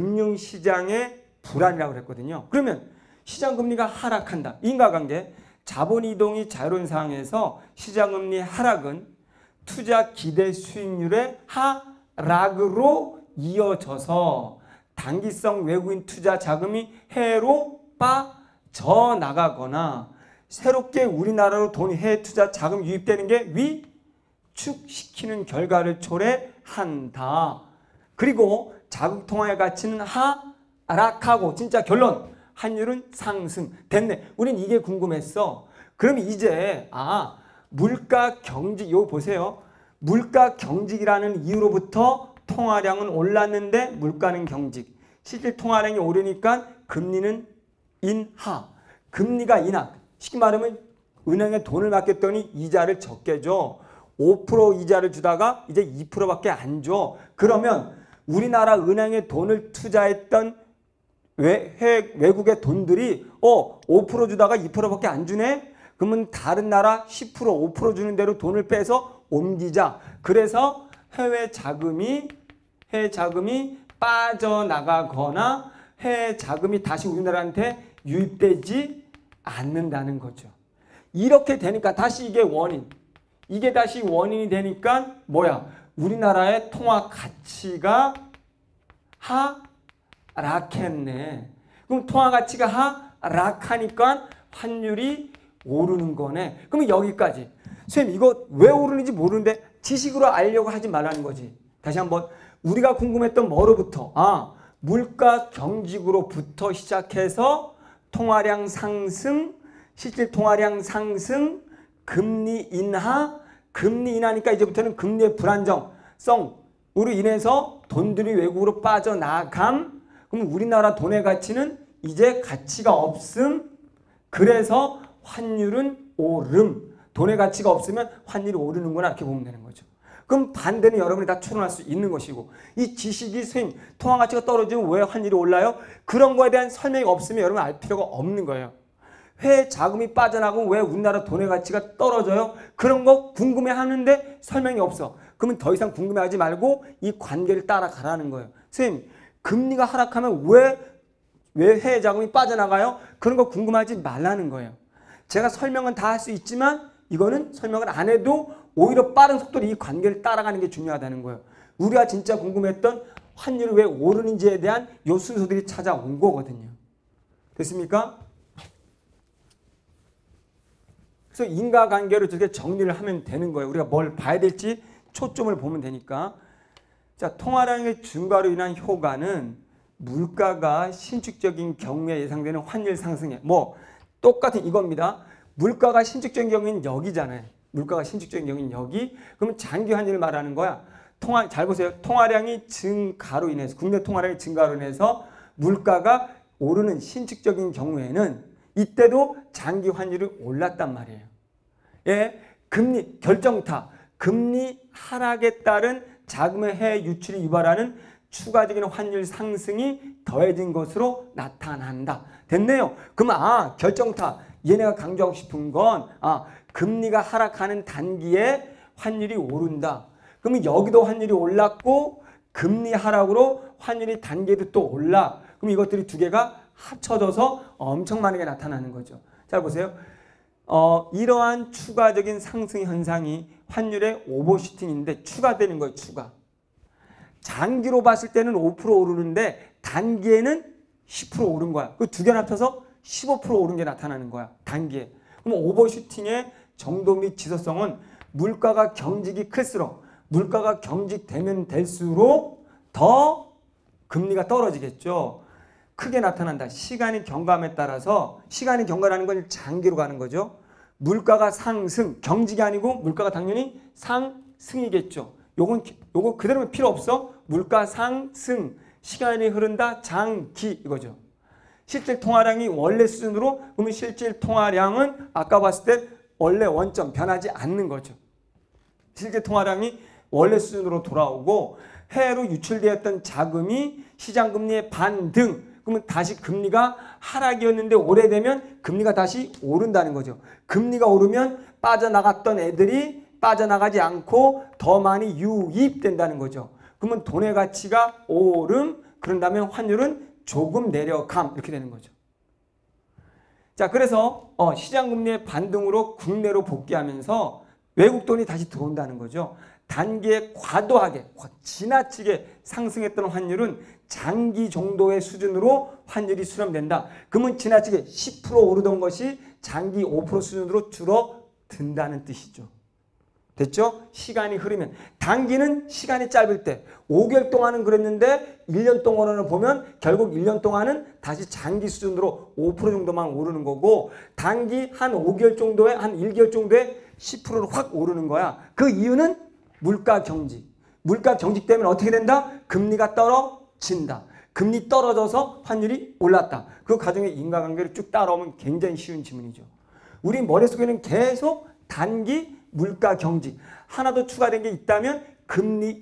금융시장의 불안이라고 그랬거든요. 그러면 시장금리가 하락한다. 인과관계 자본이동이 자유로운 상황에서 시장금리 하락은 투자 기대 수익률의 하락으로 이어져서 단기성 외국인 투자 자금이 해외로 빠져나가거나 새롭게 우리나라로 돈 해외 투자 자금 유입되는 게 위축시키는 결과를 초래한다. 그리고 자국 통화의 가치는 하락하고 진짜 결론 환율은 상승 됐네. 우린 이게 궁금했어. 그럼 이제 아 물가 경직 요 보세요. 물가 경직이라는 이유로부터 통화량은 올랐는데 물가는 경직. 실질 통화량이 오르니까 금리는 인하. 금리가 인하. 쉽게 말하면 은행에 돈을 맡겼더니 이자를 적게 줘. 5% 이자를 주다가 이제 2%밖에 안 줘. 그러면 우리나라 은행에 돈을 투자했던 외국의 돈들이 5% 주다가 2%밖에 안 주네? 그러면 다른 나라 10% 5% 주는 대로 돈을 빼서 옮기자. 그래서 해외 자금이 빠져나가거나 해외 자금이 다시 우리나라한테 유입되지 않는다는 거죠. 이렇게 되니까 다시 이게 원인. 이게 다시 원인이 되니까 뭐야? 우리나라의 통화 가치가 하락했네. 그럼 통화 가치가 하락하니까 환율이 오르는 거네. 그럼 여기까지. 선생님 이거 왜 오르는지 모르는데 지식으로 알려고 하지 말라는 거지. 다시 한번 우리가 궁금했던 뭐로부터? 아 물가 경직으로부터 시작해서 통화량 상승, 실질 통화량 상승, 금리 인하, 금리 인하니까 이제부터는 금리의 불안정성으로 인해서 돈들이 외국으로 빠져나감. 그럼 우리나라 돈의 가치는 이제 가치가 없음. 그래서 환율은 오름. 돈의 가치가 없으면 환율이 오르는구나 이렇게 보면 되는 거죠. 그럼 반대는 여러분이 다 추론할 수 있는 것이고 이 지식이 선생님 통화 가치가 떨어지면 왜 환율이 올라요? 그런 거에 대한 설명이 없으면 여러분 알 필요가 없는 거예요. 해외 자금이 빠져나가면 왜 우리나라 돈의 가치가 떨어져요? 그런 거 궁금해하는데 설명이 없어. 그러면 더 이상 궁금해하지 말고 이 관계를 따라가라는 거예요. 선생님 금리가 하락하면 왜 왜 해외 자금이 빠져나가요? 그런 거 궁금하지 말라는 거예요. 제가 설명은 다 할 수 있지만 이거는 설명을 안 해도 오히려 빠른 속도로 이 관계를 따라가는 게 중요하다는 거예요. 우리가 진짜 궁금했던 환율이 왜 오르는지에 대한 요 순서들이 찾아온 거거든요. 됐습니까? 그래서 인과관계로 저렇게 정리를 하면 되는 거예요. 우리가 뭘 봐야 될지 초점을 보면 되니까. 자, 통화량의 증가로 인한 효과는 물가가 신축적인 경우에 예상되는 환율 상승에 뭐 똑같은 이겁니다. 물가가 신축적인 경우는 여기잖아요. 물가가 신축적인 경우는 여기. 그러면 장기 환율을 말하는 거야. 잘 보세요. 통화량이 증가로 인해서 국내 통화량의 증가로 인해서 물가가 오르는 신축적인 경우에는 이때도 장기 환율이 올랐단 말이에요. 예, 금리 결정타, 금리 하락에 따른 자금의 해외 유출이 유발하는 추가적인 환율 상승이 더해진 것으로 나타난다. 됐네요. 그럼 결정타. 얘네가 강조하고 싶은 건 금리가 하락하는 단기에 환율이 오른다. 그러면 여기도 환율이 올랐고 금리 하락으로 환율이 단계도 또 올라. 그럼 이것들이 두 개가 합쳐져서 엄청 많게 나타나는 거죠. 잘 보세요. 이러한 추가적인 상승 현상이 환율의 오버슈팅인데 추가되는 거예요. 추가. 장기로 봤을 때는 5% 오르는데 단기에는 10% 오른 거야. 그 두 개를 합쳐서 15% 오른 게 나타나는 거야. 단기에. 그럼 오버슈팅의 정도 및 지속성은 물가가 경직이 클수록 물가가 경직되면 될수록 더 금리가 떨어지겠죠. 크게 나타난다. 시간이 경감에 따라서 시간이 경과라는 건 장기로 가는 거죠. 물가가 상승, 경직이 아니고 물가가 당연히 상승이겠죠. 요거 그대로면 필요 없어. 물가 상승, 시간이 흐른다, 장기 이거죠. 실질 통화량이 원래 수준으로 그러면 실질 통화량은 아까 봤을 때 원래 원점 변하지 않는 거죠. 실질 통화량이 원래 수준으로 돌아오고 해외로 유출되었던 자금이 시장금리의 반등 그러면 다시 금리가 하락이었는데 오래되면 금리가 다시 오른다는 거죠. 금리가 오르면 빠져나갔던 애들이 빠져나가지 않고 더 많이 유입된다는 거죠. 그러면 돈의 가치가 오름 그런다면 환율은 조금 내려감 이렇게 되는 거죠. 자, 그래서 시장금리의 반등으로 국내로 복귀하면서 외국 돈이 다시 들어온다는 거죠. 단기에 과도하게 지나치게 상승했던 환율은 장기 정도의 수준으로 환율이 수렴된다. 그러면 지나치게 10% 오르던 것이 장기 5% 수준으로 줄어든다는 뜻이죠. 됐죠? 시간이 흐르면. 단기는 시간이 짧을 때 5개월 동안은 그랬는데 1년 동안을 보면 결국 1년 동안은 다시 장기 수준으로 5% 정도만 오르는 거고 단기 한 5개월 정도에 한 1개월 정도에 10%로 확 오르는 거야. 그 이유는 물가 경직. 물가 경직 때문에 어떻게 된다? 금리가 떨어진다. 금리 떨어져서 환율이 올랐다. 그 과정의 인과관계를 쭉 따라오면 굉장히 쉬운 지문이죠. 우리 머릿속에는 계속 단기 물가 경직. 하나 더 추가된 게 있다면 금리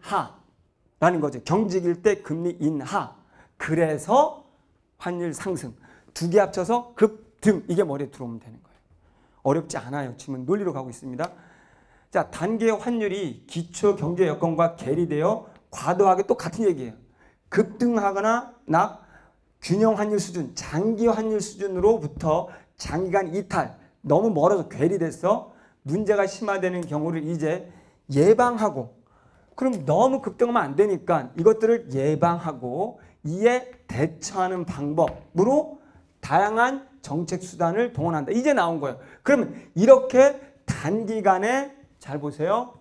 인하라는 거죠. 경직일 때 금리 인하. 그래서 환율 상승. 두 개 합쳐서 급등. 이게 머리에 들어오면 되는 거예요. 어렵지 않아요. 지금 논리로 가고 있습니다. 자, 단기의 환율이 기초 경제 여건과 괴리되어 과도하게 또 같은 얘기예요. 급등하거나 균형 환율 수준, 장기 환율 수준으로부터 장기간 이탈, 너무 멀어서 괴리돼서 문제가 심화되는 경우를 이제 예방하고 그럼 너무 급등하면 안 되니까 이것들을 예방하고 이에 대처하는 방법으로 다양한 정책 수단을 동원한다. 이제 나온 거예요. 그러면 이렇게 단기간에 잘 보세요.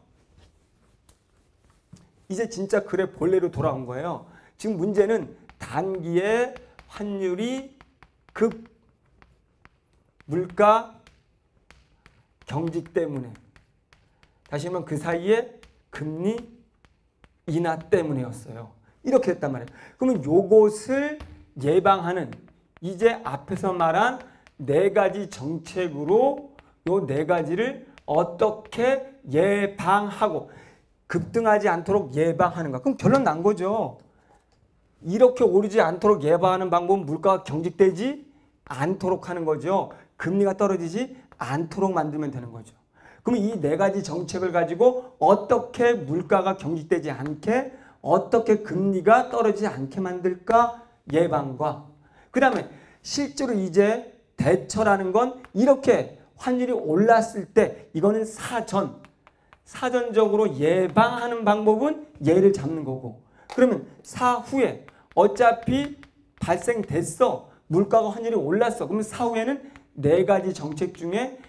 이제 진짜 글의 본래로 돌아온 거예요. 지금 문제는 단기에 환율이 급 물가 경직 때문에 다시 말하면 그 사이에 금리 인하 때문이었어요. 이렇게 했단 말이에요. 그러면 요것을 예방하는 이제 앞에서 말한 네 가지 정책으로 요 네 가지를 어떻게 예방하고 급등하지 않도록 예방하는가. 그럼 결론 난 거죠. 이렇게 오르지 않도록 예방하는 방법은 물가가 경직되지 않도록 하는 거죠. 금리가 떨어지지 않도록 만들면 되는 거죠. 그럼 이 네 가지 정책을 가지고 어떻게 물가가 경직되지 않게 어떻게 금리가 떨어지지 않게 만들까 예방과 그 다음에 실제로 이제 대처라는 건 이렇게 환율이 올랐을 때 이거는 사전적으로 예방하는 방법은 얘를 잡는 거고, 그러면 사후에 어차피 발생됐어. 물가가 환율이 올랐어. 그러면 사후에는 네 가지 정책 중에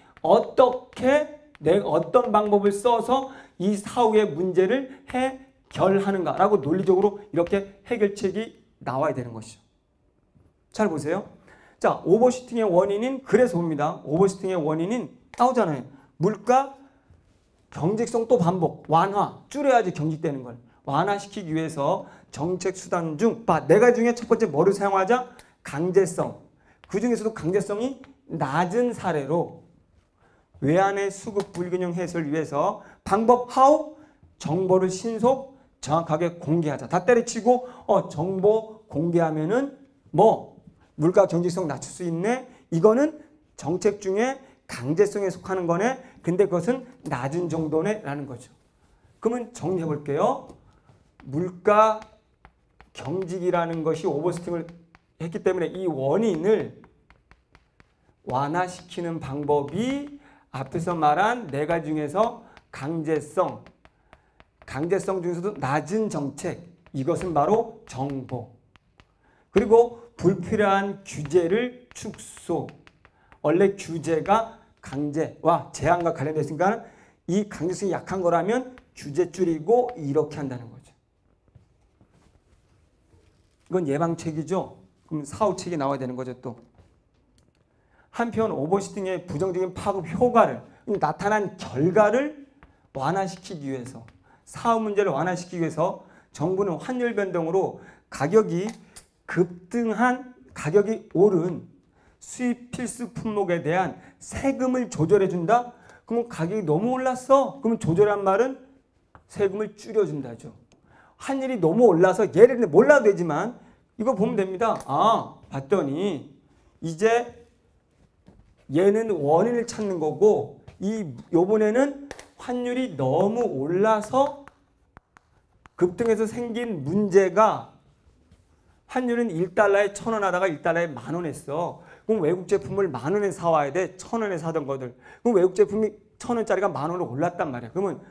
어떤 방법을 써서 이 사후의 문제를 해결하는가라고 논리적으로 이렇게 해결책이 나와야 되는 것이죠. 잘 보세요. 자, 오버슈팅의 원인인 그래서 봅니다. 오버슈팅의 원인인 나오잖아요. 물가, 경직성 또 반복, 완화, 줄여야지 경직되는 걸. 완화시키기 위해서 정책 수단 중 네 가지 중에 첫 번째 뭐를 사용하자? 강제성. 그 중에서도 강제성이 낮은 사례로 외환의 수급 불균형 해소를 위해서 방법 how? 정보를 신속 정확하게 공개하자. 다 때려치고 정보 공개하면은 물가 경직성 낮출 수 있네. 이거는 정책 중에 강제성에 속하는 거네. 근데 그것은 낮은 정도네 라는 거죠. 그러면 정리해 볼게요. 물가 경직이라는 것이 오버슈팅을 했기 때문에 이 원인을 완화시키는 방법이 앞에서 말한 네 가지 중에서 강제성 중에서도 낮은 정책, 이것은 바로 정보. 그리고 불필요한 규제를 축소. 원래 규제가 강제와 제한과 관련되어 있으니까 이 강제성이 약한 거라면 규제 줄이고 이렇게 한다는 거죠. 이건 예방책이죠. 그럼 사후책이 나와야 되는 거죠 또. 한편 오버슈팅의 부정적인 파급 효과를, 나타난 결과를 완화시키기 위해서, 사후 문제를 완화시키기 위해서 정부는 환율 변동으로 가격이 오른 수입 필수 품목에 대한 세금을 조절해준다? 그러면 가격이 너무 올랐어. 그러면 조절한 말은 세금을 줄여준다죠. 환율이 너무 올라서 예를 들면 몰라도 되지만 이거 보면 됩니다. 봤더니 이제 얘는 원인을 찾는 거고 요번에는 환율이 너무 올라서 급등해서 생긴 문제가 환율은 1달러에 1,000원 하다가 1달러에 10,000원 했어. 그럼 외국 제품을 10,000원에 사와야 돼. 1,000원에 사던 거들. 그럼 외국 제품이 1,000원짜리가 10,000원으로 올랐단 말이야. 그러면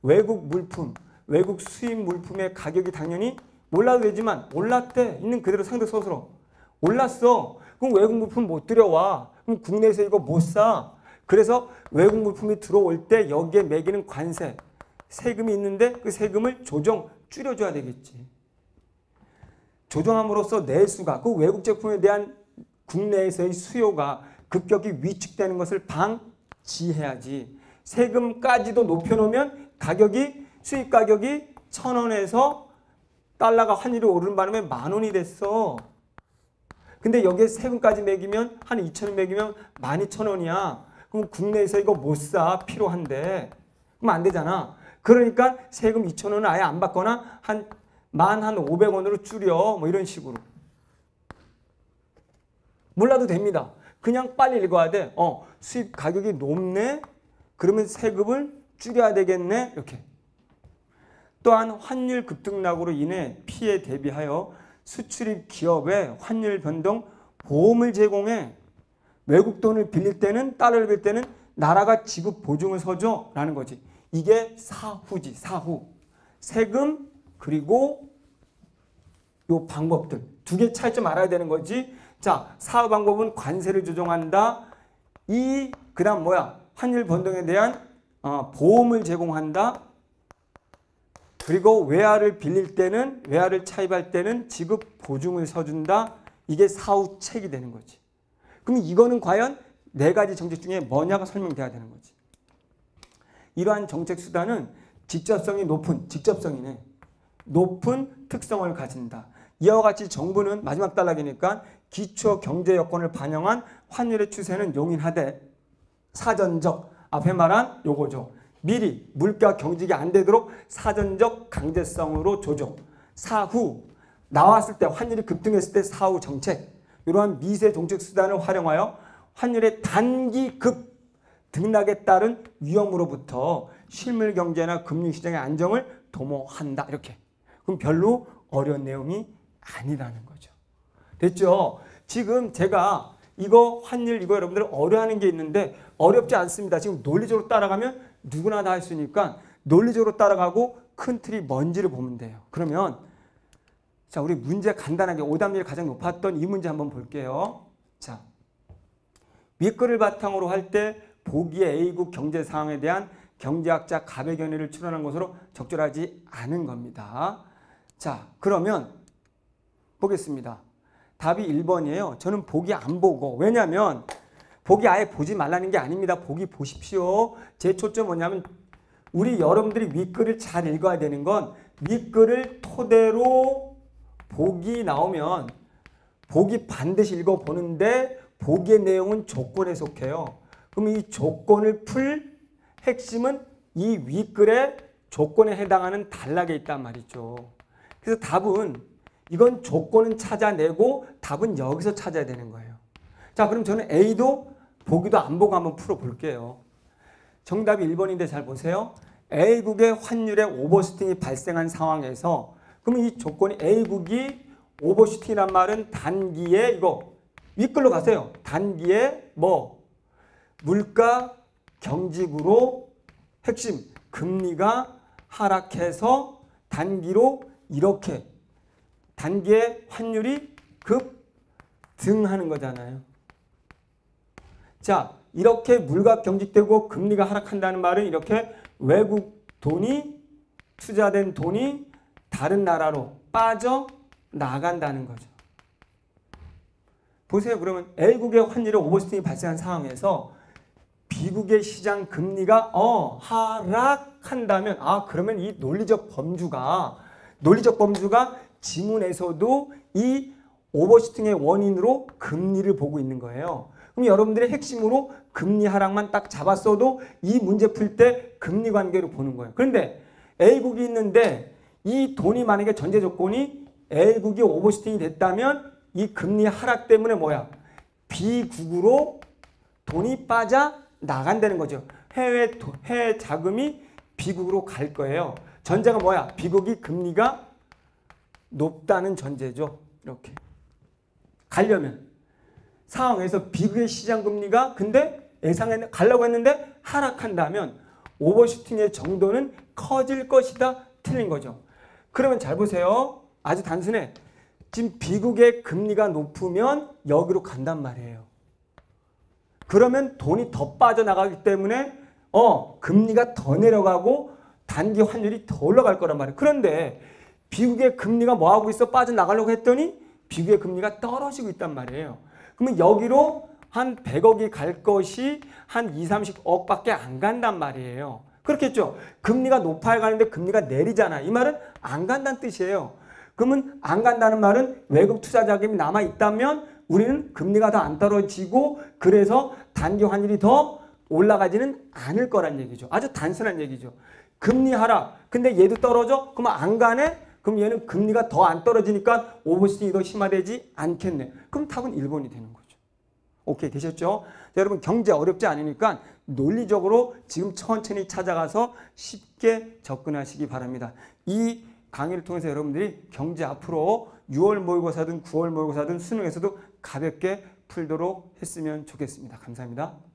외국 수입 물품의 가격이 당연히 몰라도 되지만 올랐대. 있는 그대로 상대 서술어. 올랐어. 그럼 외국 물품 못 들여와. 그럼 국내에서 이거 못 사. 그래서 외국 물품이 들어올 때 여기에 매기는 관세, 세금이 있는데 그 세금을 줄여줘야 되겠지. 조정함으로써 내수가, 그 외국 제품에 대한 국내에서의 수요가 급격히 위축되는 것을 방지해야지. 세금까지도 높여놓으면 수입 가격이 1,000원에서 달러가 환율이 오르는 바람에 10,000원이 됐어. 근데 여기에 세금까지 매기면 한 2,000원 매기면 12,000원이야. 그럼 국내에서 이거 못 사. 필요한데. 그럼 안 되잖아. 그러니까 세금 2,000원은 아예 안 받거나 한 500원으로 줄여. 이런 식으로. 몰라도 됩니다. 그냥 빨리 읽어야 돼. 수입 가격이 높네? 그러면 세금을 줄여야 되겠네? 이렇게. 또한 환율 급등락으로 인해 피해 대비하여 수출입 기업에 환율 변동 보험을 제공해. 외국 돈을 빌릴 때는, 달러를 빌릴 때는 나라가 지급 보증을 서줘 라는 거지. 이게 사후지. 사후. 세금 그리고 요 방법들. 두 개 차이점 알아야 되는 거지. 자, 사후 방법은 관세를 조정한다. 그다음 환율 변동에 대한 보험을 제공한다. 그리고 외화를 차입할 때는 지급 보증을 서준다. 이게 사후책이 되는 거지. 그럼 이거는 과연 네 가지 정책 중에 뭐냐가 설명돼야 되는 거지. 이러한 정책 수단은 직접성이네. 높은 특성을 가진다. 이와 같이 정부는 마지막 단락이니까 기초 경제 여건을 반영한 환율의 추세는 용인하되 사전적, 앞에 말한 요거죠. 미리 물가 경직이 안 되도록 사전적 강제성으로 조정. 사후 나왔을 때 환율이 급등했을 때 사후 정책. 이러한 미세 정책 수단을 활용하여 환율의 단기 급 등락에 따른 위험으로부터 실물 경제나 금융 시장의 안정을 도모한다. 이렇게. 그럼 별로 어려운 내용이 아니라는 거죠. 됐죠? 지금 제가 이거 환율 이거 여러분들 어려워하는 게 있는데 어렵지 않습니다. 지금 논리적으로 따라가면 누구나 다 할 수 있으니까 논리적으로 따라가고 큰 틀이 뭔지를 보면 돼요. 그러면 자, 우리 문제 간단하게 오답률이 가장 높았던 이 문제 한번 볼게요. 자, 윗글을 바탕으로 할 때 보기의 A국 경제 상황에 대한 경제학자 갑의 견해를 추론한 것으로 적절하지 않은 겁니다. 자, 그러면 보겠습니다. 답이 1번이에요. 저는 보기 안 보고, 왜냐하면 보기 아예 보지 말라는 게 아닙니다. 보기 보십시오. 제 초점 뭐냐면 우리 여러분들이 윗글을 잘 읽어야 되는 건 윗글을 토대로 보기 나오면 보기 반드시 읽어보는데 보기의 내용은 조건에 속해요. 그럼 이 조건을 풀 핵심은 이 윗글의 조건에 해당하는 단락에 있단 말이죠. 그래서 답은 이건 조건은 찾아내고 답은 여기서 찾아야 되는 거예요. 자, 그럼 저는 A도 보기도 안 보고 한번 풀어볼게요. 정답이 1번인데 잘 보세요. A국의 환율의 오버슈팅이 발생한 상황에서 그러면 이 조건이 A국이 오버슈팅이란 말은 단기에 이거 윗글로 가세요. 단기에 뭐 물가 경직으로 핵심 금리가 하락해서 단기로 이렇게 단기에 환율이 급등하는 거잖아요. 자, 이렇게 물가 경직되고 금리가 하락한다는 말은 이렇게 외국 돈이 투자된 돈이 다른 나라로 빠져나간다는 거죠. 보세요. 그러면 A국의 환율의 오버슈팅이 발생한 상황에서 B국의 시장 금리가 하락한다면 그러면 이 논리적 범주가 지문에서도 이 오버슈팅의 원인으로 금리를 보고 있는 거예요. 그럼 여러분들의 핵심으로 금리 하락만 딱 잡았어도 이 문제 풀 때 금리 관계로 보는 거예요. 그런데 A국이 있는데 이 돈이 만약에 전제 조건이 A국이 오버슈팅이 됐다면 이 금리 하락 때문에 뭐야? B국으로 돈이 빠져나간다는 거죠. 해외 자금이 B국으로 갈 거예요. 전제가 뭐야? B국이 금리가 높다는 전제죠. 이렇게 가려면 상황에서 B국의 시장 금리가 근데 예상에 가려고 했는데 하락한다면 오버슈팅의 정도는 커질 것이다. 틀린 거죠. 그러면 잘 보세요. 아주 단순해. 지금 B국의 금리가 높으면 여기로 간단 말이에요. 그러면 돈이 더 빠져나가기 때문에 금리가 더 내려가고 단기 환율이 더 올라갈 거란 말이에요. 그런데 B국의 금리가 뭐하고 있어? 빠져나가려고 했더니 B국의 금리가 떨어지고 있단 말이에요. 그러면 여기로 한 100억이 갈 것이 한 2, 30억밖에 안 간단 말이에요. 그렇겠죠? 금리가 높아야 가는데 금리가 내리잖아. 이 말은 안 간다는 뜻이에요. 그러면 안 간다는 말은 외국 투자 자금이 남아있다면 우리는 금리가 더 안 떨어지고 그래서 단기 환율이 더 올라가지는 않을 거란 얘기죠. 아주 단순한 얘기죠. 금리 하락. 근데 얘도 떨어져? 그러면 안 가네? 그럼 얘는 금리가 더 안 떨어지니까 오버슈팅이 더 심화되지 않겠네. 그럼 답은 1번이 되는 거죠. 오케이, 되셨죠? 자, 여러분 경제 어렵지 않으니까 논리적으로 지금 천천히 찾아가서 쉽게 접근하시기 바랍니다. 이 강의를 통해서 여러분들이 경제 앞으로 6월 모의고사든 9월 모의고사든 수능에서도 가볍게 풀도록 했으면 좋겠습니다. 감사합니다.